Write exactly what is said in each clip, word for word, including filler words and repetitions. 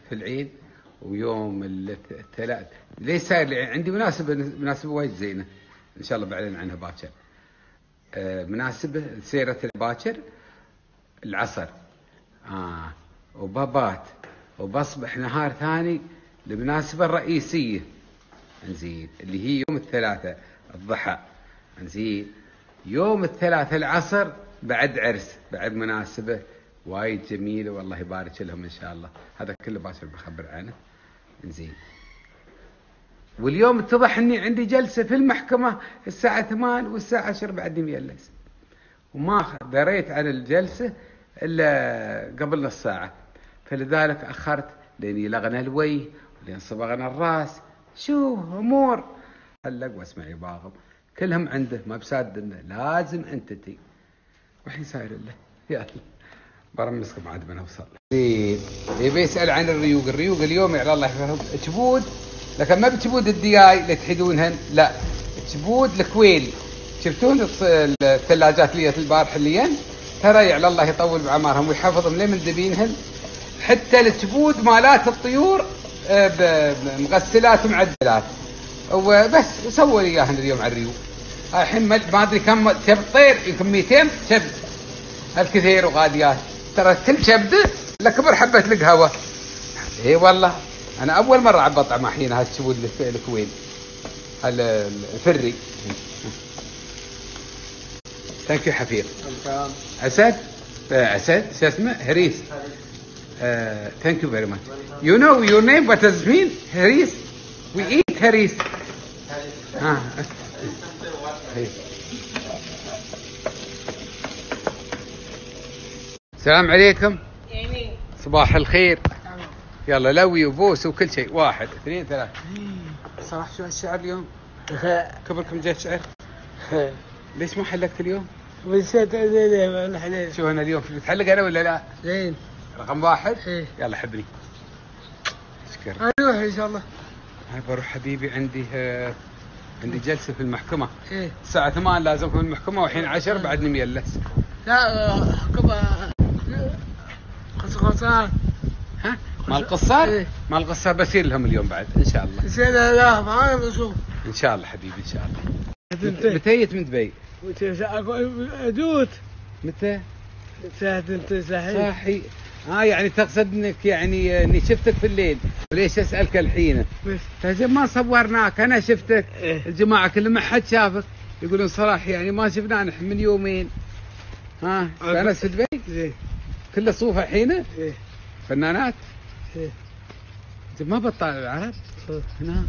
في العيد ويوم الثلاث. ليش صاير لي عندي مناسبة مناسبة وايد زينة إن شاء الله بعلن عنها باكر. آه مناسبة سيرة باكر العصر آه وبابات وبصبح نهار ثاني المناسبة الرئيسية انزين اللي هي يوم الثلاثاء الضحى انزين. يوم الثلاثاء العصر بعد عرس بعد مناسبة وايد جميلة والله يبارك لهم إن شاء الله. هذا كله باكر بخبر عنه انزين. واليوم اتضح اني عندي جلسة في المحكمة الساعة ثمانية والساعة عشرة بعد ميلس وما دريت عن الجلسة الا قبل نص ساعة، فلذلك اخرت لين يلغنا الوجه ولين صبغنا الراس. شو امور علق واسمع يباغم كلهم عنده ما بسادنا لازم انت تي وحين صاير له يلا برمسكم عاد بنوصل. يبي يسأل عن الريوق. الريوق اليوم يعلى الله يحفظهم تبود، لكن ما بتبود الدياي اللي تحيدونهن، لا تبود الكويلي. شفتون الثلاجات اللي البارح الليين ترى يعلى الله يطول بعمرهم ويحفظهم ليه من ذبينهن. حتى التبود مالات الطيور بمغسلات ومعدلات وبس وسووا لي اياهن اليوم على الريوق. الحين ما ادري كم تبي طير يمكن مئتين كبد الكثير وغاديات. ترى كل كبده لكبر حبه القهوه. اي والله انا اول مره عبط مع حين هالتبود الكويل الفري. ثانك يو حفيظ. اسد اسد شو اسمه هريس. ثانك يو فيري ماتش. يو نو يور نيم وات داز مين هريس. وي ايت هريس. ها السلام عليكم. صباح الخير. يلا لوي وبوس وكل شيء. واحد اثنين ثلاثة. صراحة شو هالشعر اليوم؟ كبركم جاء شعر. ليش ما حلقت اليوم؟ نسيت الحليل. شو انا اليوم بتحلق انا ولا لا؟ زين. رقم واحد؟ ايه. يلا حبني. شكرا. اروح ان شاء الله. انا بروح حبيبي عندي ها... عندي جلسة في المحكمة. ايه. الساعة ثمانية لازم اكون في المحكمة والحين عشرة بعدني ميلس. لا حكمة قصار. ها؟ مال قصار؟ ايه. مال قصار بسير لهم اليوم بعد ان شاء الله. زين لا معانا بشوف. ان شاء الله حبيبي ان شاء الله. متى جيت من دبي؟ ادوت. متى؟ ساعة انت صحي. صاحي. اه يعني تقصد انك يعني اني شفتك في الليل وليش اسالك الحين؟ بس ما صورناك انا شفتك. إيه؟ الجماعه كلهم ما حد شافك يقولون صراحه يعني ما شفنا نحن من يومين. ها انا في دبي؟ زين. كله صوفه الحين؟ ايه. فنانات؟ ايه. ما بطال العرب؟ هنا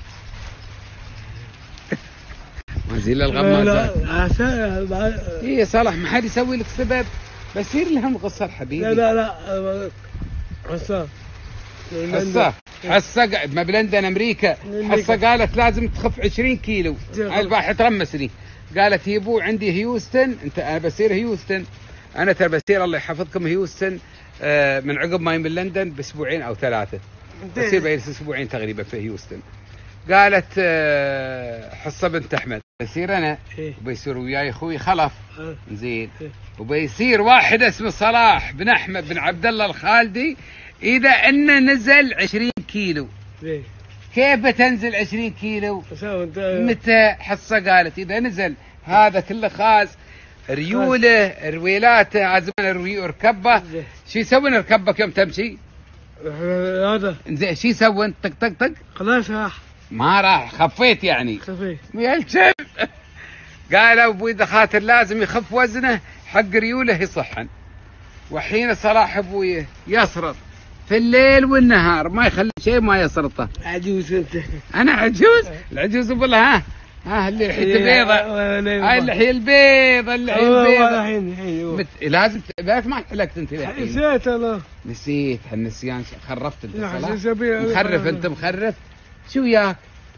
ما زين الغمازات. لا اي صالح ما حد يسوي لك سبب بسير لهم قصر حبيبي. لا لا لا حصة حصة حصة قاعد ما بلندن امريكا. حصة قالت لازم تخف عشرين كيلو. هاي البارحة ترمسني قالت يبو عندي هيوستن. انت انا بسير هيوستن. انا ترى بسير الله يحفظكم هيوستن آه من عقب ما من لندن باسبوعين او ثلاثة. بسير بجلس اسبوعين تقريبا في هيوستن. قالت آه حصة بنت احمد بسير انا وبيصير وياي اخوي خلف زين وبيصير واحد اسمه صلاح بن احمد بن عبد الله الخالدي. اذا انه نزل عشرين كيلو كيف بتنزل عشرين كيلو؟ متى حصة قالت اذا نزل هذا كله خاز ريوله رويلاته عزمان الريو ركبه. شو يسوون ركبك يوم تمشي؟ هذا زين شو يسوون؟ طق طق طق خلاص راح. ما راح خفيت يعني. خفيت يا الكلب. قالوا ابوي اذا خاطر لازم يخف وزنه حق ريوله يصحن. وحين صلاح ابوي يسرط في الليل والنهار ما يخلي شيء ما يسرطه. عجوز انت. انا عجوز؟ العجوز بالله ها ها اللي لحيته بيضة. هاي اللحية البيضة اللحية البيضة. الحين مت... لازم بالك ما حلقت انت الحين. نسيت انا. نسيت هالنسيان خرفت انت صلاح. مخرف انت مخرف. شو وياك؟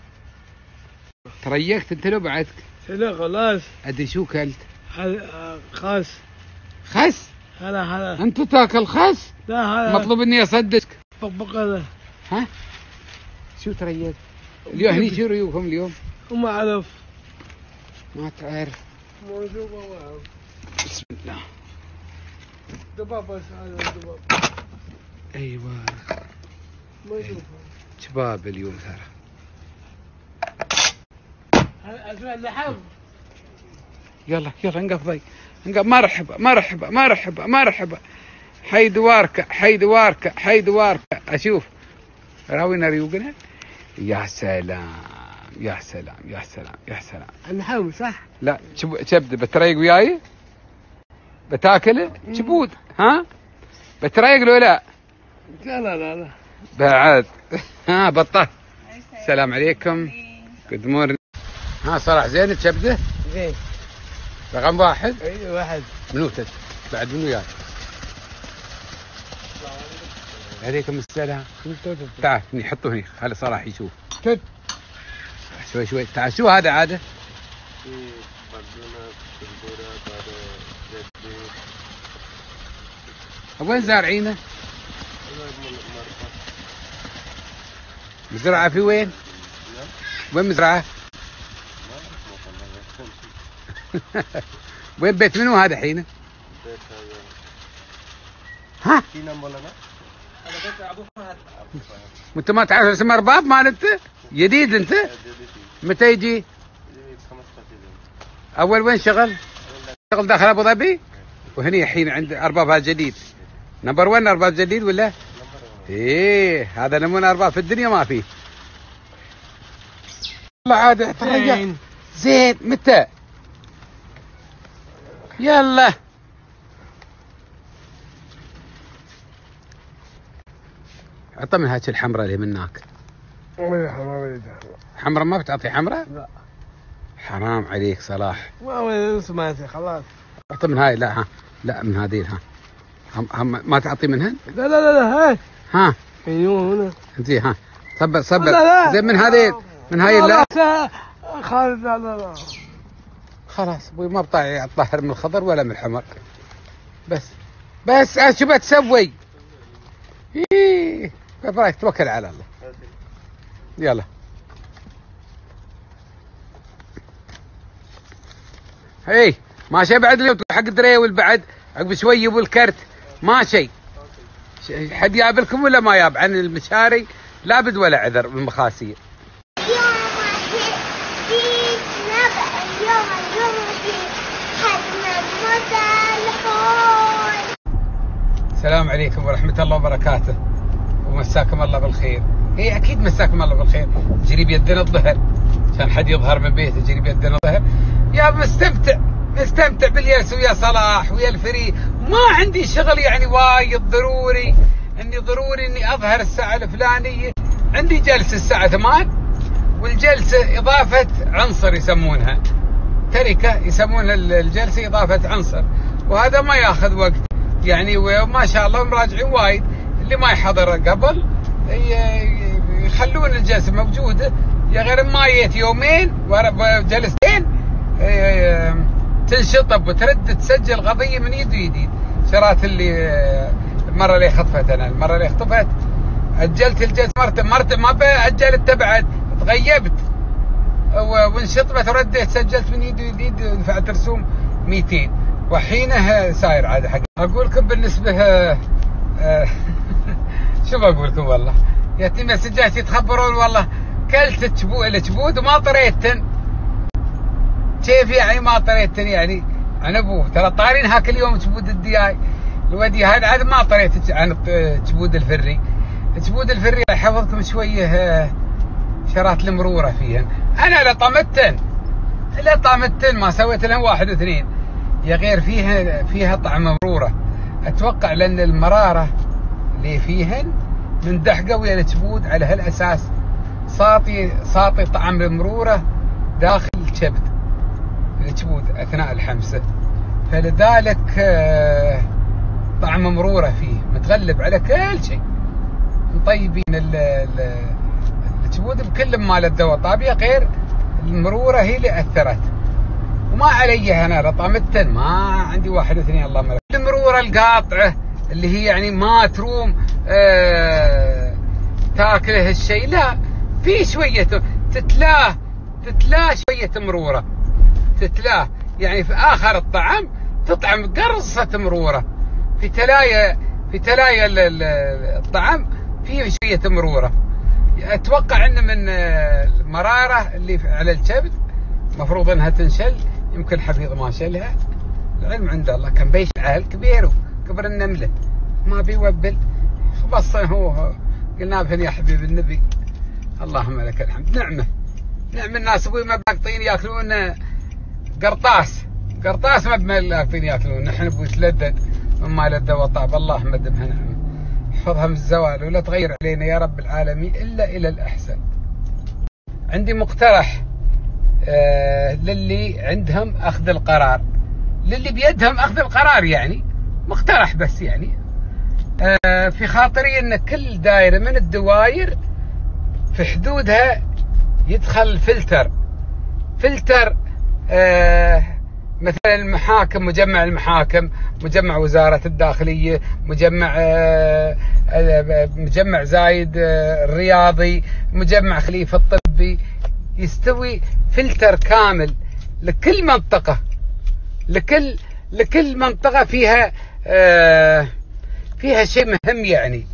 تريقت انت لو بعدك؟ لا خلاص. ادري شو كلت؟ خس. خس؟ هلا هلا. انت تاكل خس؟ لا هلا. مطلوب اني اصدقك. بقبق هذا. ها؟ شو تريق؟ اليوم هني شو ريوقهم اليوم؟ وما اعرف. ما تعرف. موجود ما اعرف. بسم الله. دباب بس هذا دباب. ايوه. ما اشوفها. شباب اليوم ترى. اسمع اللحم. يلا يلا انقفضي انقف. مرحبا مرحبا مرحبا مرحبا. حي دواركه حي دواركه حي دواركه. اشوف راوينا ريوقنا. يا سلام يا سلام يا سلام يا سلام. اللحم صح؟ لا شبد بتريق وياي؟ بتاكله؟ شبود ها؟ بتريق لو لا؟ لا لا لا لا بعد. ها بطل. السلام عليكم. جود مورنينج. ها صلاح زين تشبده؟ زين. رقم واحد؟ اي واحد. منو تد؟ بعد منو وياك؟ عليكم السلام. تعال هني حطه هني خلي صلاح يشوف. تد. شوي شوي تعال. شو هذا عاده؟ وين زارعينه؟ مزرعة في وين؟ وين مزرعة؟ وين بيت منو هذا حين؟ ها؟ وانت ما تعرف اسم ارباب مال انت؟ جديد انت؟ متى يجي؟ اول وين شغل؟ شغل داخل ابو ظبي؟ وهني الحين عند اربابها جديد. نمبر ون ارباب جديد ولا؟ ايه هذا نمونه ارباب في الدنيا ما فيه. والله عاد زين. زين متى؟ يلا عطى من هاك الحمراء اللي مناك. حمراء ما بتعطي حمراء؟ لا. حرام عليك صلاح. ما سمعتي خلاص. اعطى من هاي. لا ها لا من هذه ها. هم هم ما تعطي منهن؟ لا لا لا لا هاي. ها ايوه هنا. زين ها صبر صبر. لا لا. زين من هذه من هاي لا. خالد لا لا لا. خلاص ابوي ما بطايع الطاهر من الخضر ولا من الحمر. بس بس شو بتسوي؟ ايه برايك توكل على الله. يلا هي ماشي بعد اليوم حق دريول بعد عقب شوي يبو الكرت ماشي. حد يابلكم ولا ما ياب عن المشاري؟ لابد ولا عذر بالمخاسير. السلام عليكم ورحمة الله وبركاته ومساكم الله بالخير. هي أكيد مساكم الله بالخير. جري بيدنا الظهر عشان حد يظهر من بيته. جري بيدنا الظهر يا مستمتع مستمتع بالياس ويا صلاح ويا الفري. ما عندي شغل يعني وايد ضروري اني ضروري اني اظهر الساعة الفلانية. عندي جلسة الساعة ثمان والجلسة اضافة عنصر يسمونها تركة. يسمونها الجلسة اضافة عنصر وهذا ما ياخذ وقت يعني. وما شاء الله مراجعين وايد. اللي ما يحضر قبل يخلون الجلسة موجودة. يا غير ما جيت يومين جلستين تنشطب وترد تسجل قضية من يد ويديد. شرات اللي المرة اللي خطفت انا المرة اللي خطفت اجلت الجلسة مرت مرت ما اجلت تبعد تغيبت وانشطبت ورديت سجلت من يد ويديد ودفعت رسوم مئتين وحينها ساير عاد حق. اقول لكم بالنسبة شو بقول لكم والله ياتي مسجات يتخبرون والله كلت الجبود وما طريتن. كيف يعني ما طريتن يعني عن ابوه؟ ترى طارين هاك اليوم جبود الدياي الودي هذا عاد ما طريت عن جبود الفري. جبود الفري حفظكم شويه شرات المرورة فيهن. انا لطمتن لطمتن ما سويت لهم واحد واثنين. يا غير فيها فيها طعم مرورة. اتوقع لان المرارة اللي فيهن من دحقة ويا الجبود على هالاساس صاطي صاطي طعم المرورة داخل الكبد الجبود اثناء الحمسة. فلذلك طعم مرورة فيه متغلب على كل شيء. مطيبين الجبود بكل مال الدواء طابية غير المرورة هي اللي اثرت. وما علي انا لطمتن ما عندي واحد واثنين الله ملك. المرورة القاطعة اللي هي يعني ما تروم آه تاكله الشيء لا في شوية تتلاه تتلاه شوية مرورة تتلاه يعني في آخر الطعم تطعم قرصة مرورة في تلايا في تلايا الطعم فيه شوية مرورة. اتوقع انه من المرارة اللي على الكبد مفروض انها تنشل، يمكن حفيظ ما شلها، العلم عند الله. كان بيشعل كبير كبر النملة ما بيوبل، بس هو قلنا به يا حبيب النبي اللهم لك الحمد. نعمة نعم الناس ابوي ما باقطين ياكلون قرطاس قرطاس ما باقطين ياكلون، نحن ابوي تلدد مما لذ وطاب. اللهم دمها نعمة، احفظها من الزوال ولا تغير علينا يا رب العالمين الا الى الاحسن. عندي مقترح آه للي عندهم اخذ القرار، للي بيدهم اخذ القرار، يعني مقترح بس، يعني آه في خاطري ان كل دائرة من الدوائر في حدودها يدخل فلتر فلتر آه مثلا المحاكم، مجمع المحاكم، مجمع وزارة الداخلية، مجمع آه مجمع زايد آه الرياضي، مجمع خليفة الطبي، يستوي فلتر كامل لكل منطقة، لكل لكل منطقة فيها آه فيها شيء مهم. يعني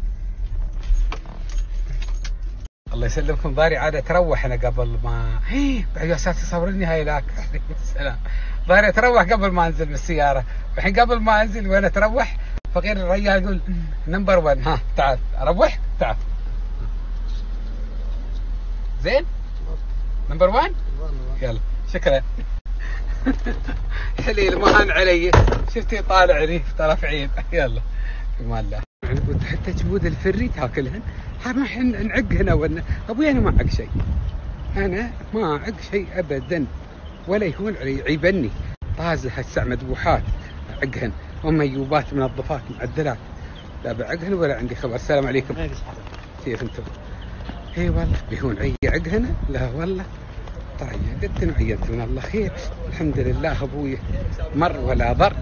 الله يسلمكم، ضاري عادة تروح انا قبل ما بعد يا ساتر تصورني هاي لاك السلام، ضاري تروح قبل ما انزل من السيارة، والحين قبل ما انزل وانا تروح فقير الرجال يقول نمبر ون ها تعال اروح تعال زين نمبر ون يلا شكرا. حليل مهان علي، شفتي طالع ريف طرف عين يلا في الله. حتى جبود الفري تاكلهن، ما احنا نعق هنا ولا ابوي انا ما اعق شيء، انا ما اعق شيء ابدا ولا يهون علي، يعيبني طازل هالساعة مذبوحات اعقهن، هم يوبات منظفات معدلات لا بعقهن ولا عندي خبر. السلام عليكم كيف انتم؟ اي والله بيهون علي عقهن؟ لا والله طيب قلت نعيت من الله خير الحمد لله. ابوي مر ولا ضر،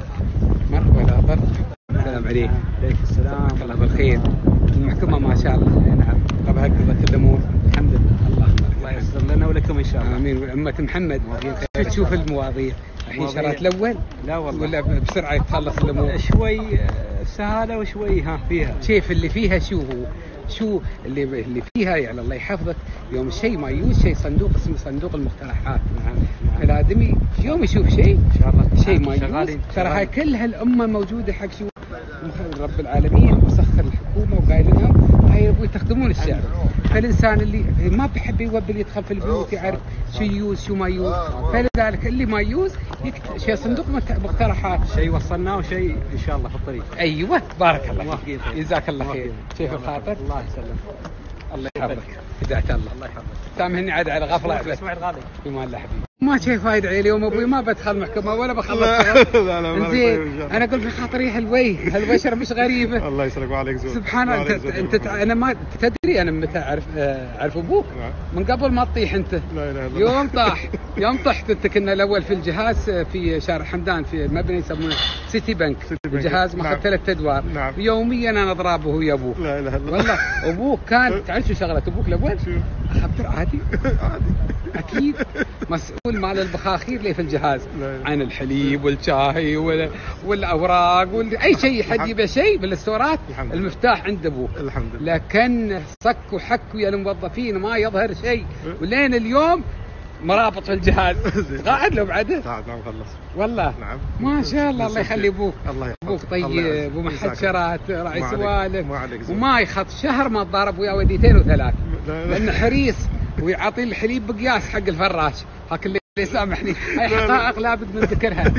مر ولا ضر. السلام عليكم. عليكم السلام. الله بالخير. المحكمة ما شاء الله. نعم. طب هكذا الامور الحمد لله. الله الله ييسر لنا ولكم ان شاء الله. امين. وامة محمد شو تشوف المواضيع؟ الحين شرات الاول؟ لا والله. ولا بسرعة يتخلص الامور؟ شوي سهالة وشوي ها فيها. كيف اللي فيها شو هو؟ شو اللي اللي فيها يعني الله يحفظك، يوم الشيء ما يوز شيء صندوق اسمه صندوق المقترحات. نعم. الادمي يوم يشوف شيء ان شاء الله شيء ما يوز، ترى هاي كل هالامه موجوده حق شو رب العالمين مسخر الحكومه وقايل لهم هاي يبغوا تخدمون الشعب. فالانسان اللي ما بيحب يوبل يدخل في البيوت يعرف شو يوز شو ما يوز، فلذلك اللي ما يوز يكتب شيء صندوق مقترحات. شيء وصلناه وشيء ان شاء الله في الطريق. ايوه بارك الله فيك جزاك الله خير. كيف الخاطر؟ الله يسلمك. الله يحفظك هداية الله. الله يحفظك. سامحني عاد على غفله. اسمع الغالي. في مال الله حبيبي. ما شيء فايدة علي اليوم ابوي ما بدخل محكمة ولا بخلص. لا لا زين انا قلت في خاطري هالوي هالبشرة مش غريبة. الله يسلمك وعليك زود. سبحان الله. انت انت انا ما تدري انا متى اعرف اعرف ابوك من قبل ما تطيح انت. لا اله الا الله. يوم طاح يوم طحت انت كنا الاول في الجهاز في شارع حمدان في مبنى يسمونه سيتي بنك. الجهاز ماخذ نعم. ثلاث ادوار. نعم. يوميا انا اضربه ويا ابوك. لا اله الا الله. والله ابوك كان تعرف شو شغله ابوك الاول؟ شو؟ خبر عادي عادي اكيد مسؤول مال البخاخير اللي في الجهاز لا. عن الحليب والشاي وال... والاوراق وال... اي شيء حد يبي شيء بالاستورات المفتاح عند ابوك. الحمد لله. لكن صك وحك ويا الموظفين ما يظهر شيء، ولين اليوم مرابط في الجهاز قاعد له بعده. قاعد نعم خلص والله. نعم ما شاء الله الله يخلي ابوك. الله يحفظك. ابوك طيب ومحد شرات راعي سوالف ما وما يخط شهر ما تضارب ويا وديتين وثلاث لانه حريص ويعطي الحليب بقياس حق الفراش. هاك اللي يسامحني هاي حقائق لابد من ذكرها.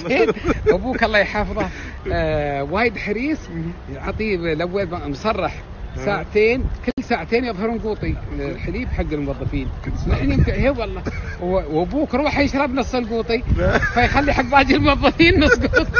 ابوك الله يحفظه آه وايد حريص، يعطيه الاول مصرح ساعتين كل ساعتين يظهرون قوطي الحليب حق الموظفين. نحن يمكن هي والله وابوك روح يشرب نص القوطي فيخلي حق باقي الموظفين نص قوطي.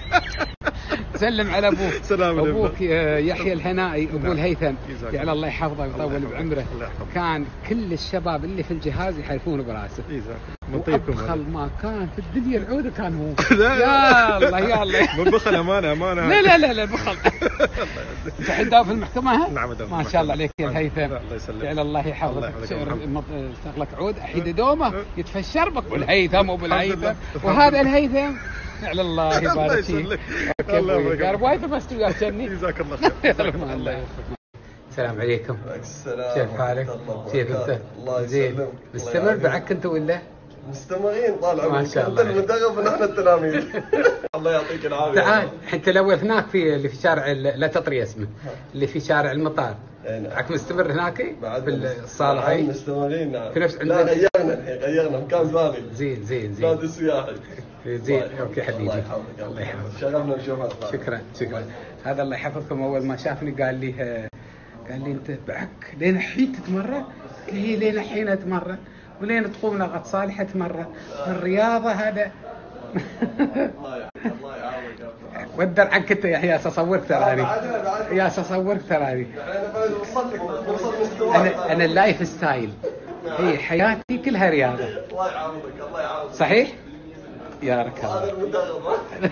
سلم على ابوك. سلام ابوك يحيى الهنائي ابو الهيثم جعل الله يحفظه ويطول بعمره. كان كل الشباب اللي في الجهاز يحلفون براسه. وابخل ما كان في الدنيا العوده كان هو. يا الله يا الله. من بخل امانه امانه. لا لا لا لا بخل. انت حداه في المحكمه ها؟ نعم ما شاء الله عليك يا الهيثم. الله يسلمك. جعل الله يحفظك. استغلك عود احيد دومه يتفشر بك والهيثم ابو الهيثم وهذا الهيثم. على الله يبارك فيك. الله يبارك يا رب وايد بس وياك جني. جزاك الله خير. الله. السلام عليكم. السلام. كيف حالك؟ كيف انت؟ الله زين. يسلمك. مستمر بعك انت ولا؟ مستمرين طال عمرك. ما شاء الله. انت المدرب ونحن التلاميذ. الله يعطيك العافيه. تعال انت الاول هناك في اللي في شارع ال- لا تطري اسمه اللي في شارع المطار. نعم. بعك مستمر هناك بعد بالصاله نعم، هاي؟ مستمرين نعم. في نفس لا عندنا- غيرنا الحين غيرنا مكان ثاني. زين زين زين. نادي السياحي. زين اوكي حبيبي. الله يحفظك. الله يحفظك. شرفنا نشوفك. شكرا شكرا. هذا الله يحفظكم. اول ما شافني قال لي آه، قال لي انت بعك لين الحين تتمرن؟ قلت له هي لين الحين اتمرن ولين تقوم لغة صالح اتمرن. الرياضه هذا الله يحفظك. الله يعافيك. ودر عنك انت يا ياس اصورك تراني. ياس اصورك تراني. احنا وصلت وصلت مستواك. انا انا اللايف ستايل. هي حياتي كلها رياضه. الله يعافيك. الله يعافيك. صحيح؟ يا ركب. هذا المدرب.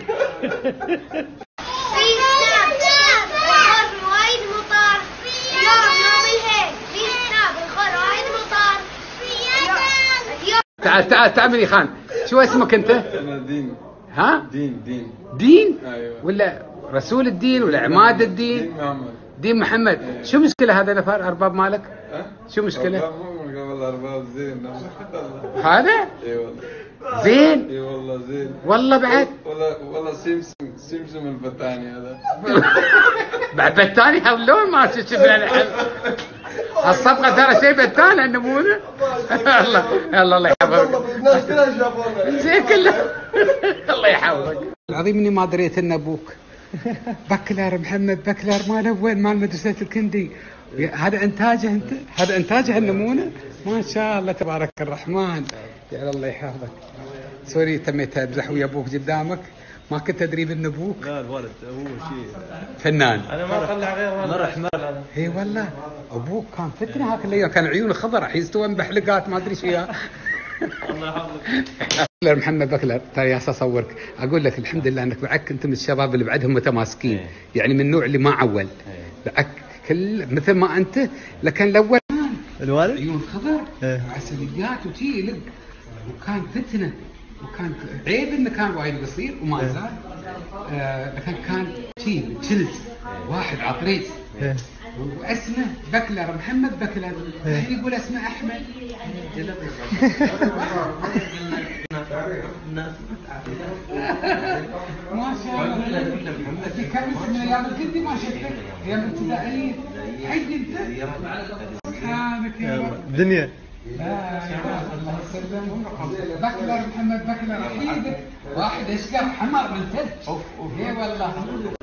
في سناب الخر وايد مطار اليوم يوم الهيل في سناب الخر وايد مطار اليوم تعال تعال تعال بني خان. شو اسمك انت؟ انا دين ها؟ دين دين دين؟ ايوه ولا رسول الدين ولا عماد دين الدين؟ محمد. دين محمد. إيه. شو مشكلة هذا نفر أرباب مالك؟ ها؟ شو مشكلة؟ أرباب مو من قبل ارباب زين. هذا؟ اي والله. زين؟ اي والله زين. والله بعد؟ والله والله سمسم سمسم الفتاني هذا. بعد بتاني هاللون ما شفت الحين. الصبغة ترى شيء بتاني النمونة. الله الله الله يحفظك. الناس كلها شافونا. زين كله. الله يحفظك. العظيم اني ما دريت ان ابوك بكلر محمد بكلر مال اول مال مدرسة الكندي. هذا انتاجه انت؟ هذا انتاجه النمونة؟ ما شاء الله تبارك الرحمن. يا الله يحفظك. سوري تميت امزح ويا ابوك قدامك. ما كنت ادري بان ابوك لا الولد هو شيء فنان. انا ما اطلع غير مرح مرح. اي والله ابوك كان فتنه هاك الايام. كان عيونه خضراء الحين استوى بحلقات ما ادري شو يا. الله يحفظك. بكلر محمد بكلر. ترى يا اصورك اقول لك الحمد لله انك بعك انت من الشباب اللي بعدهم متماسكين. إيه. يعني من النوع اللي ما عول. بعك كل مثل ما انت. لكن الاول الوالد عيون خضر إيه. وعسليات وشي لك. وكان فتنه. وكان عيب انه كان وايد قصير وما زال. آه لكن كان شي شلت واحد عطريت. إيه. واسمه بكلر محمد بكلر. الحين يقول اسمه احمد. ما شاء الله. في كم اسم من ايام الكندي ما شفته؟ ايام الابتدائيه. حي انت. سبحانك يا رب. دنيا لا يا رب الله يسلم. بكلر محمد بكلر احيدك. واحد اشقر حمر من ثلج. اي والله.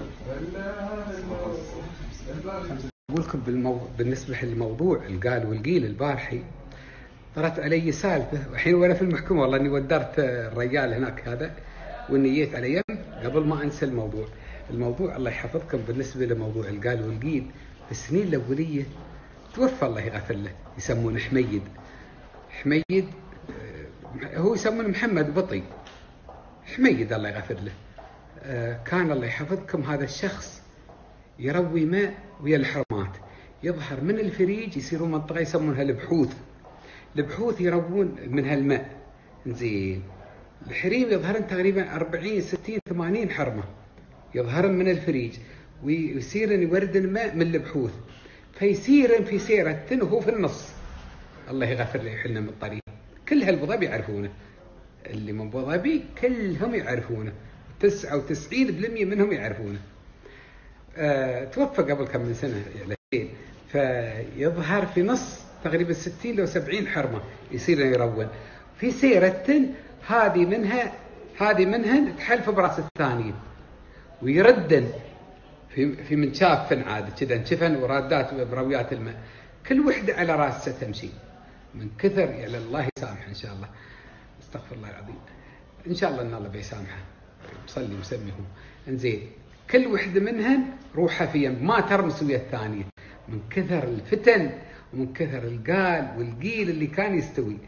اقول لكم بالمو... بالنسبه للموضوع القال والقيل البارحي طرت علي سالفه. الحين وانا في المحكمه والله اني ودرت الرجال هناك هذا واني جيت على يم قبل ما انسى الموضوع. الموضوع الله يحفظكم بالنسبه لموضوع القال والقيل في السنين الاوليه توفى الله يغفر له يسمونه حميد. حميد آه، هو يسمونه محمد بطي. حميد الله يغفر له. آه، كان الله يحفظكم هذا الشخص يروي ماء ويا الحرمات. يظهر من الفريج يصيرون منطقة يسمونها البحوث. البحوث يروون من هالماء. زين. الحريم يظهرن تقريبا أربعين ستين ثمانين حرمة يظهرن من الفريج ويصيرن يوردن ماء من البحوث. فيصيرن في سيرة وهو في النص. الله يغفر له يحلنا من الطريق. كل هالابو ظبي يعرفونه. اللي من ابو ظبي كلهم يعرفونه. تسعة وتسعين بالمئة منهم يعرفونه. أه، توفى قبل كم من سنة يعني. فيظهر في نص تقريبا ستين لو سبعين حرمة يصير يرون في سيرة. هذه منها هذه منها تحلف براس الثانيين ويردن في في منشاف فن عاد كذا انشفن ورادات برويات الماء. كل وحدة على راسها تمشي من كثر يعني الله يسامح ان شاء الله. استغفر الله العظيم. ان شاء الله ان الله بيسامحه. مصلي مسميهم. انزين. كل وحدة منهن روحها في يم ما ترمس ويا الثانية من كثر الفتن ومن كثر القال والقيل اللي كان يستوي.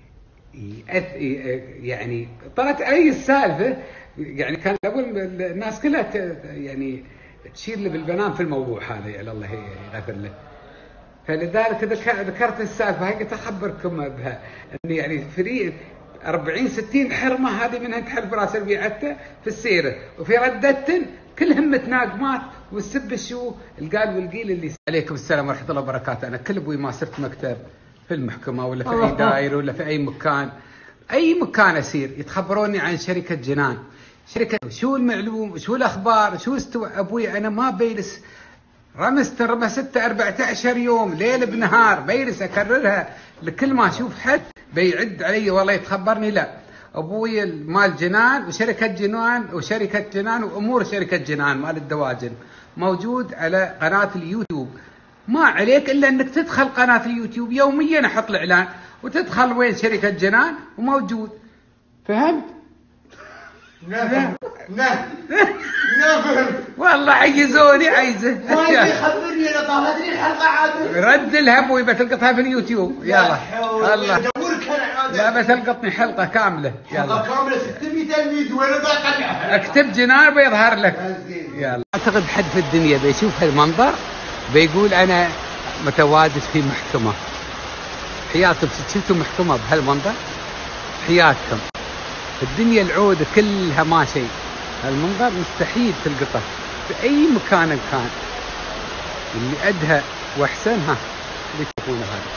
يعني طلعت علي السالفة يعني كان أول الناس كلها يعني تشير لي بالبنان في الموضوع هذا يعني الله يغفر له. فلذلك ذكرت السالفة هاي قلت أخبركم بها. أن يعني فريق أربعين ستين حرمه هذه منها تحل براس ربيعته في السيره، وفي ردتن كلهم متناقمات والسب الشو القال والقيل اللي. عليكم السلام ورحمه الله وبركاته. انا كل ابوي ما صرت مكتب في المحكمه ولا في اي دايره ولا في اي مكان، اي مكان اسير يتخبروني عن شركه جنان، شركه شو المعلوم شو الاخبار شو استوى. ابوي انا ما بيلس رمست رمسته أربعة عشر يوم ليل بنهار بيلس اكررها لكل ما اشوف حد بيعد علي والله يتخبرني. لا ابوي مال جنان وشركه جنان وشركه جنان وامور شركه جنان مال الدواجن موجود على قناه اليوتيوب. ما عليك الا انك تدخل قناه اليوتيوب يوميا احط الاعلان وتدخل وين شركه جنان وموجود. فهمت؟ نعم نعم نعم والله عيزوني عيزه. ما يبي يخبرني انا طافتني الحلقه عاد. رد الهب وبتلقطها في اليوتيوب. يلا الله ادورك انا عاد. لا بتلقطني حلقه كامله. يلا حلقه كامله ستمية تلميذ وانا بطلعها. اكتب جنان بيظهر لك. يلا اعتقد حد في الدنيا بيشوف هالمنظر بيقول انا متواجد في محكمه. حياتكم شفتوا محكمه بهالمنظر؟ حياتكم الدنيا العودة كلها ما شيء. المنظر مستحيل تلقطه في أي مكان كان. اللي أدهى وأحسنها اللي تشوفونه هذا.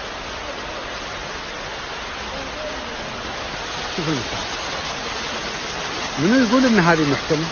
شوفوا المكان. منو يقول إن هذه محكمة؟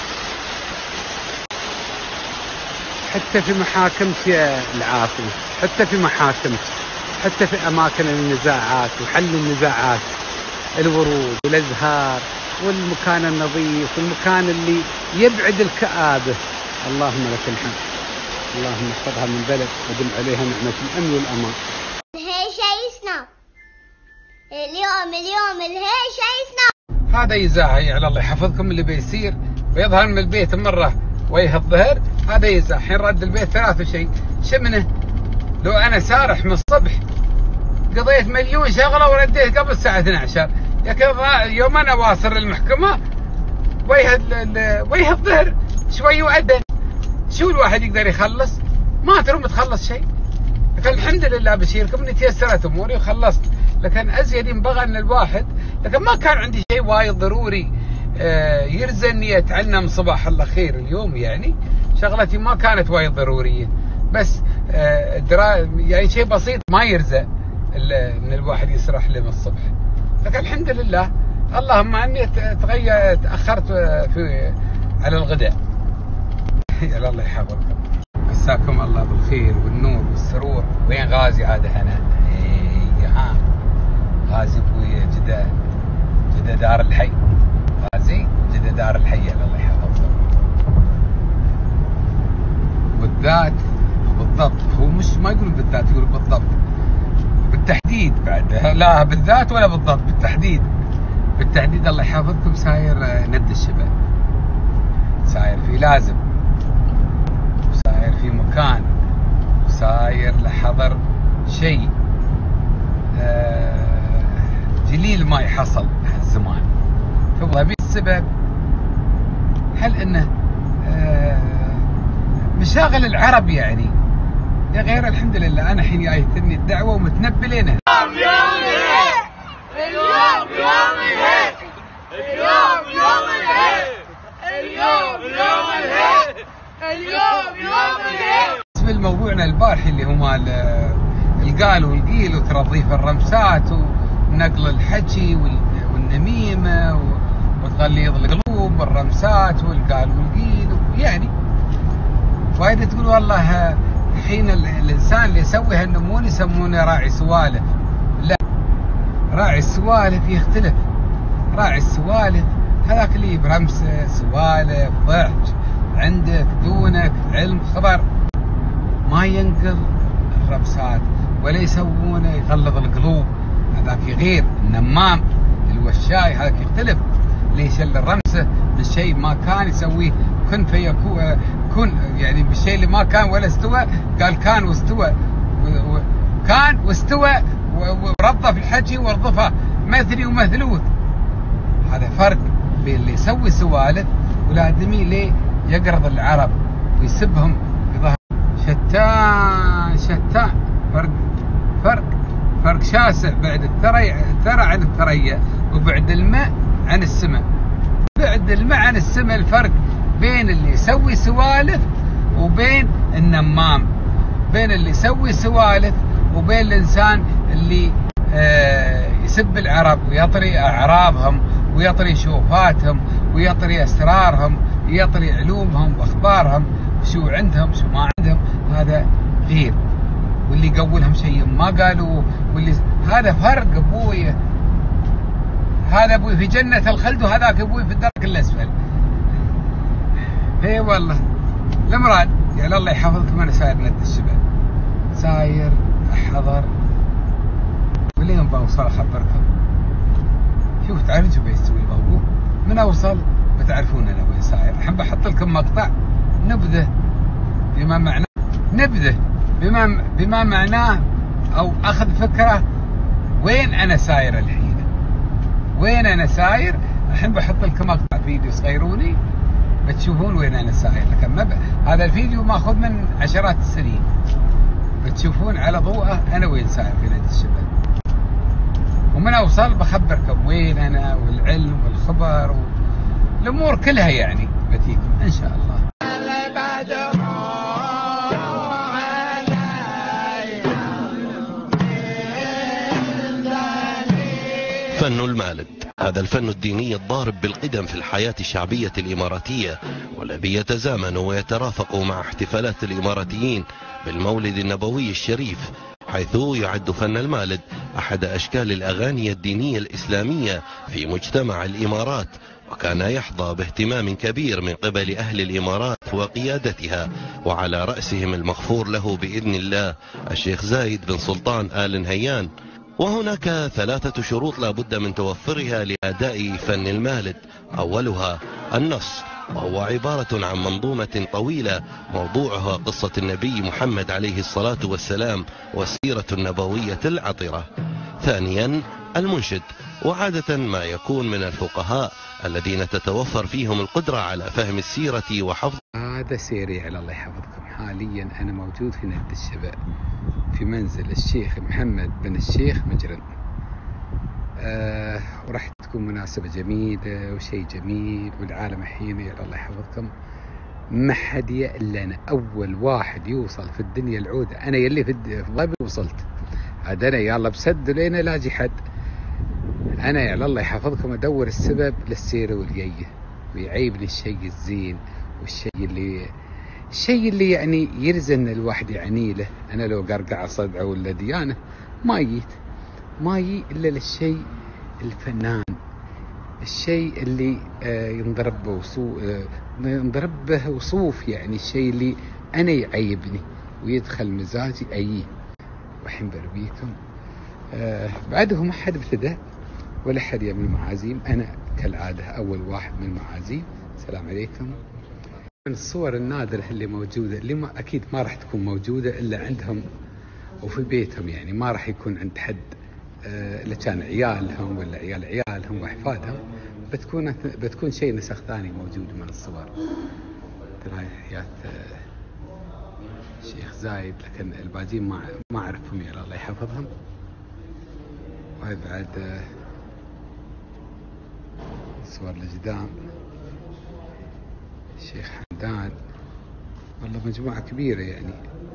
حتى في محاكم العاصمة، حتى في محاكم، حتى في أماكن النزاعات وحل النزاعات، الورود والازهار والمكان النظيف والمكان اللي يبعد الكآبة. اللهم لك الحمد. اللهم احفظها من بلد ودم عليها نعمة الأمن والأمان. الهيشة يسنى اليوم اليوم الهيشة يسنى. هذا يزاحي على الله يحفظكم اللي بيصير ويظهر من البيت مرة وجه الظهر. هذا يزاح حين رد البيت ثلاثة شيء شمنه. لو أنا سارح من الصبح قضيت مليون شغله ورديت قبل الساعه اثنتي عشرة، لكن يوم انا واصل للمحكمه وجه وجه الظهر شوي وأذن. شو الواحد يقدر يخلص؟ ما تروم تخلص شيء. لكن الحمد لله بشيركم اني تيسرت اموري وخلصت. لكن ازيد ينبغى ان الواحد، لكن ما كان عندي شيء وايد ضروري يرزني اتعنم صباح الله خير اليوم. يعني شغلتي ما كانت وايد ضروريه، بس يعني شيء بسيط ما يرزق ان الواحد يسرح له من الصبح. لكن الحمد لله. اللهم اني تغير تاخرت في على الغداء. يا الله يحفظكم. مساكم الله بالخير والنور والسرور. وين غازي هذا هنا؟ اي ها غازي ابوي جده جده دار الحي. غازي جده دار الحي. يا الله يحفظكم. بالذات بالضبط، هو مش ما يقول بالذات، يقول بالضبط بالتحديد بعد. لا بالذات ولا بالضبط، بالتحديد. بالتحديد الله يحفظكم. ساير ند الشباب، ساير في لازم، ساير في مكان، ساير لحضر شيء جليل ما يحصل هالزمان. فبغى السبب هل انه مشاغل العرب يعني يا غير. الحمد لله انا حين جايتني الدعوه ومتنبي لنا. اليوم يوم الهيك، اليوم يوم الهيك، اليوم يوم الهيك، اليوم يوم الهيك، اليوم يوم الهيك. بالنسبه لموضوعنا البارحي اللي هو مال القال والقيل وترضيف الرمسات ونقل الحكي والنميمه وتغليظ القلوب والرمسات والقال والقيل. يعني وايد تقول والله الحين الانسان اللي يسوي هالنمون يسمونه راعي سوالف. لا، راعي السوالف يختلف. راعي السوالف هذاك اللي برمسه سوالف ضحك عندك دونك علم خبر، ما ينقل الرمسات ولا يسوونه يغلظ القلوب. هذاك غير النمام الوشاي هذاك يختلف. اللي يشل الرمسه بالشيء ما كان يسويه كن فيكون، كن يعني بالشيء اللي ما كان ولا استوى قال كان واستوى، كان واستوى ورضف الحكي ورضفه مثلي ومثلوث. هذا فرق بين اللي يسوي سوالف والادمي اللي يقرض العرب ويسبهم في ظهر. شتان شتان فرق فرق فرق شاسع بعد الثرى الثرى عن الثريا وبعد الماء عن السماء. بعد الماء عن السماء الفرق بين اللي يسوي سوالف وبين النمام، بين اللي يسوي سوالف وبين الإنسان اللي آه يسب العرب ويطري أعرابهم ويطري شوفاتهم ويطري أسرارهم، يطري علومهم وأخبارهم، شو عندهم شو ما عندهم، هذا غير. واللي يقولهم شيء ما قالوا، واللي هذا فرق أبوي. هذا أبوي في جنة الخلد وهذاك أبوي في الدرك الأسفل. اي والله المراد يعني الله يحفظكم. أنا ساير ند الشباب، ساير أحضر واليوم بوصل أخبركم. شوف تعرفون شو بيسوي الموضوع من أوصل بتعرفون أنا وين ساير. الحين بحط لكم مقطع نبذة بما معناه، نبذة بما بما معناه أو أخذ فكرة وين أنا ساير الحين، وين أنا ساير. الحين بحط لكم مقطع فيديو صغيروني بتشوفون وين أنا ساير. لكن ما ب... هذا الفيديو ماخذ من عشرات السنين، بتشوفون على ضوءه أنا وين ساير في نادي الشباب. ومن أوصل بخبركم وين أنا، والعلم والخبر والأمور كلها يعني بتيكم إن شاء الله. فن المالد، هذا الفن الديني الضارب بالقدم في الحياة الشعبية الإماراتية، والذي يتزامن ويترافق مع احتفالات الإماراتيين بالمولد النبوي الشريف، حيث يعد فن المالد أحد أشكال الأغاني الدينية الإسلامية في مجتمع الإمارات، وكان يحظى باهتمام كبير من قبل أهل الإمارات وقيادتها، وعلى رأسهم المغفور له بإذن الله الشيخ زايد بن سلطان آل نهيان. وهناك ثلاثة شروط لا بد من توفرها لأداء فن المالد. أولها النص، وهو عبارة عن منظومة طويلة موضوعها قصة النبي محمد عليه الصلاة والسلام والسيرة النبوية العطرة. ثانيا المنشد، وعادة ما يكون من الفقهاء الذين تتوفر فيهم القدرة على فهم السيرة وحفظ. هذا سيري على الله يحفظكم. حاليا أنا موجود في نادي الشباب في منزل الشيخ محمد بن الشيخ مجرن. آه وراح تكون مناسبة جميلة وشيء جميل، والعالم الحين يا الله يحفظكم ما حد إلا أنا أول واحد يوصل في الدنيا العودة. أنا يلي في الضبي وصلت، عاد أنا يلا بسد لين لاجي حد. أنا يا الله يحفظكم أدور السبب للسيرة والجية، ويعيبني الشيء الزين والشيء اللي الشيء اللي يعني يرزن الواحد يعني له. أنا لو قرقع صدعه ولا ديانة ما جيت ما يجي إلا للشيء الفنان، الشيء اللي آه ينضرب به وصوف آه ينضرب به وصوف، يعني الشيء اللي أنا يعيبني ويدخل مزاجي أيه. وحين بربيكم آه بعده ما حد ابتدأ ولا حد يعمل المعازيم. أنا كالعادة أول واحد من المعازيم. السلام عليكم. من الصور النادرة اللي موجودة، اللي ما أكيد ما راح تكون موجودة إلا عندهم وفي بيتهم، يعني ما راح يكون عند حد إلا كان عيالهم ولا عيال عيالهم وأحفادهم، بتكون بتكون شيء نسخ ثاني موجود من الصور. هاي حياة الشيخ زايد، لكن الباقيين ما ما أعرفهم يا الله يحفظهم. وهاي بعد صور الجدام الشيخ حمدان. والله مجموعة كبيرة يعني.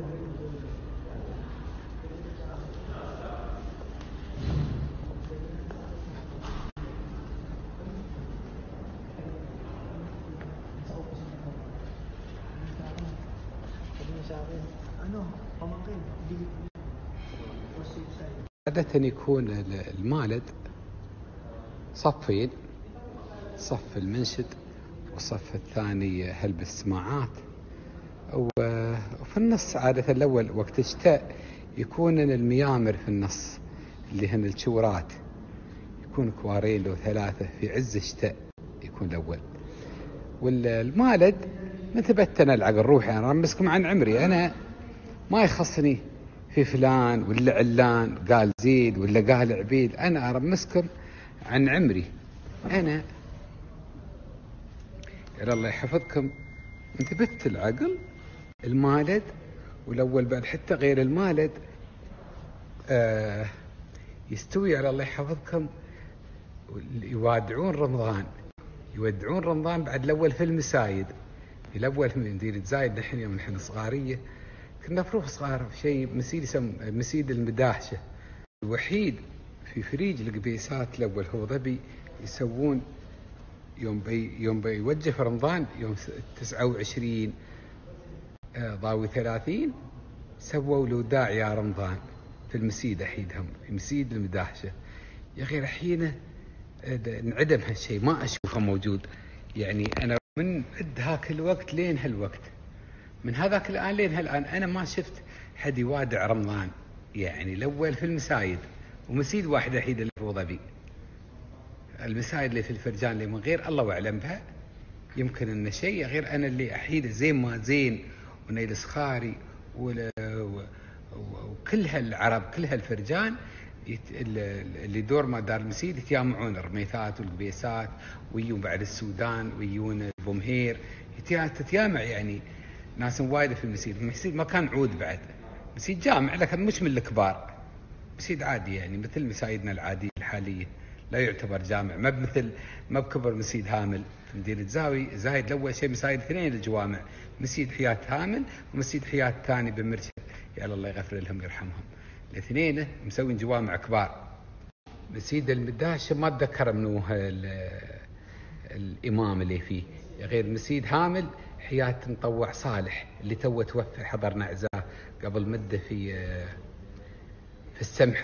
عادة يكون المالد صفين، صف المنشد والصف الثاني هلب السماعات. وفي النص عادة الأول وقت الشتاء يكون الميامر في النص اللي هن الشورات، يكون كوارين لو ثلاثة في عز الشتاء يكون الأول. والمالد مثبت أنا العقل روحي، أنا رمسكم عن عمري، أنا ما يخصني في فلان ولا علان قال زيد ولا قال عبيد، أنا أرمسكم عن عمري. أنا يا الله يحفظكم انتبهت العقل المالد. والأول بعد حتى غير المالد آه يستوي على الله يحفظكم يوادعون رمضان يودعون رمضان بعد الأول في المسايد. في الأول في مدينة زايد نحن يوم نحن صغارية كنا نروح صغار في شيء مسيد يسمى مسيد المداهشة، الوحيد في فريج القبيسات الأول هو ظبي يسوون يوم بي يوم بيوجه في رمضان يوم تسعة وعشرين ضاوي ثلاثين سووا له وداع يا رمضان في المسيد أحيدهم في مسيد المداهشة. يا أخي الحين انعدم هالشيء ما أشوفه موجود. يعني أنا من عد هاك الوقت لين هالوقت من هذاك الآن لين هالآن أنا ما شفت حد يوادع رمضان. يعني الأول في المسايد ومسيد واحد أحيد اللي في أبو ظبي، المسايد اللي في الفرجان اللي من غير الله أعلم بها يمكن أن شيء غير أنا اللي أحيده زين ما زين ونيل صخاري وكل هالعرب كل هالفرجان اللي دور ما دار المسيد يتجمعون الرميثات والقبيسات ويجون بعد السودان ويجون بومهير تتجمع يعني ناس وايد في المسيد. المسيد ما كان عود بعد مسيد جامع لكن مش من الكبار، مسيد عادي يعني مثل مسايدنا العادية الحالية لا يعتبر جامع ما بمثل ما بكبر مسيد هامل في مدينة زاوي زايد. الأول شيء مسايد اثنين الجوامع مسيد حياة هامل ومسيد حياة ثاني بمرشد يا الله يغفر لهم ويرحمهم الاثنين مسوين جوامع كبار. مسيد المداهشة ما اتذكر منه الإمام اللي فيه غير مسيد هامل حياة مطوع صالح اللي تو توفى حضرنا عزاه قبل مدة في في السمحة.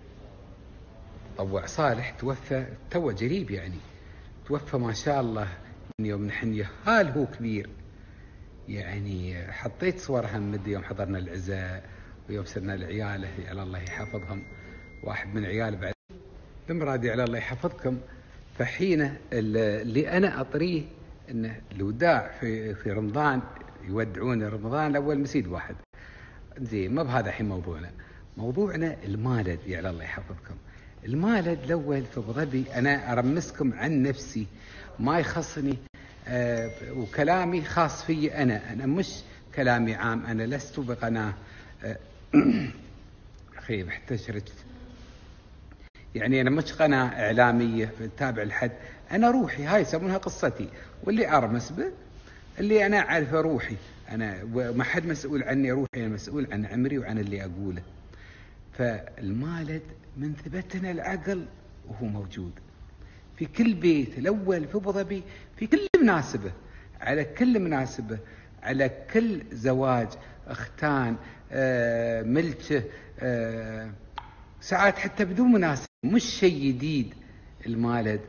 مطوع صالح توفى تو قريب يعني توفى ما شاء الله من يوم نحن يهال هو كبير يعني. حطيت صورها مدة يوم حضرنا العزاء ويوم سرنا العيالة على الله يحفظهم واحد من عيال بعد بمرادي على الله يحفظكم. فحين اللي أنا أطريه إنه الوداع في في رمضان يودعون رمضان الأول مسيد واحد زين ما بهذا الحين موضوعنا. موضوعنا المالد يا على الله يحفظكم. المالد الأول في أبو ظبي أنا أرمسكم عن نفسي ما يخصني آه وكلامي خاص في أنا أنا مش كلامي عام. أنا لست بقناة آه أخي احتشرت يعني أنا مش قناة إعلامية تابع لحد. أنا روحي هاي يسمونها قصتي واللي أرمس به اللي أنا أعرفه روحي أنا وما حد مسؤول عني روحي أنا مسؤول عن عمري وعن اللي أقوله. فالمالد من ثبتنا العقل وهو موجود في كل بيت الأول في أبو ظبي في كل مناسبة على كل مناسبة على كل زواج اختان آه ملكه آه ساعات حتى بدون مناسبة مش شيء جديد المالد.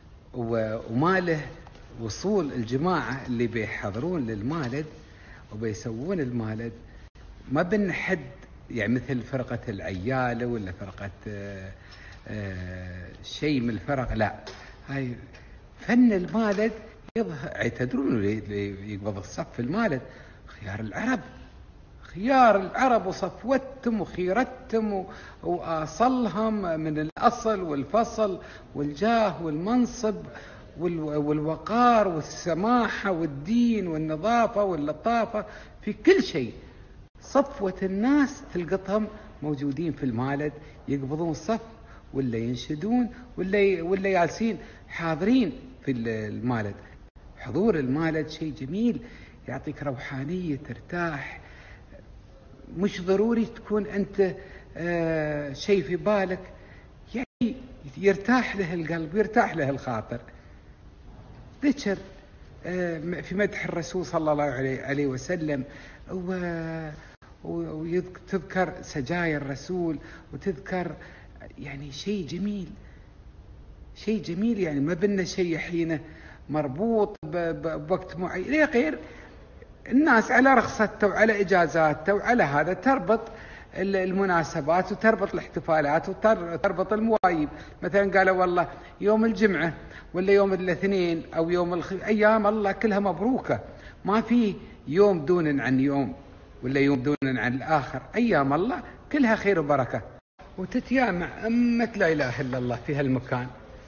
وماله وصول الجماعة اللي بيحضرون للمالد وبيسوون المالد ما بين حد يعني مثل فرقة العيالة ولا فرقة آه آه شيء من الفرق لا. هاي فن المالد يظهر تدرون اللي يقبض الصف في المالد خيار العرب خيار العرب وصفوتهم وخيرتهم وأصلهم من الأصل والفصل والجاه والمنصب والوقار والسماحة والدين والنظافة واللطافة في كل شيء. صفوة الناس تلقطهم موجودين في المالد يقبضون الصف ولا ينشدون ولا ولا جالسين حاضرين في المالد. حضور المالد شيء جميل يعطيك روحانية ترتاح. مش ضروري تكون أنت آه شيء في بالك يعني يرتاح له القلب يرتاح له الخاطر. ذكر آه في مدح الرسول صلى الله عليه وسلم وتذكر سجايا الرسول وتذكر يعني شيء جميل شيء جميل يعني ما بنا شيء حين مربوط بوقت معين لا غير الناس على رخصته وعلى إجازاته وعلى هذا تربط المناسبات وتربط الاحتفالات وتربط الموايب. مثلا قالوا والله يوم الجمعة ولا يوم الاثنين أو يوم الخ... أيام الله كلها مبروكة ما في يوم دون عن يوم ولا يوم دون عن الآخر. أيام الله كلها خير وبركة وتتجامع أمة لا إله إلا الله في هالمكان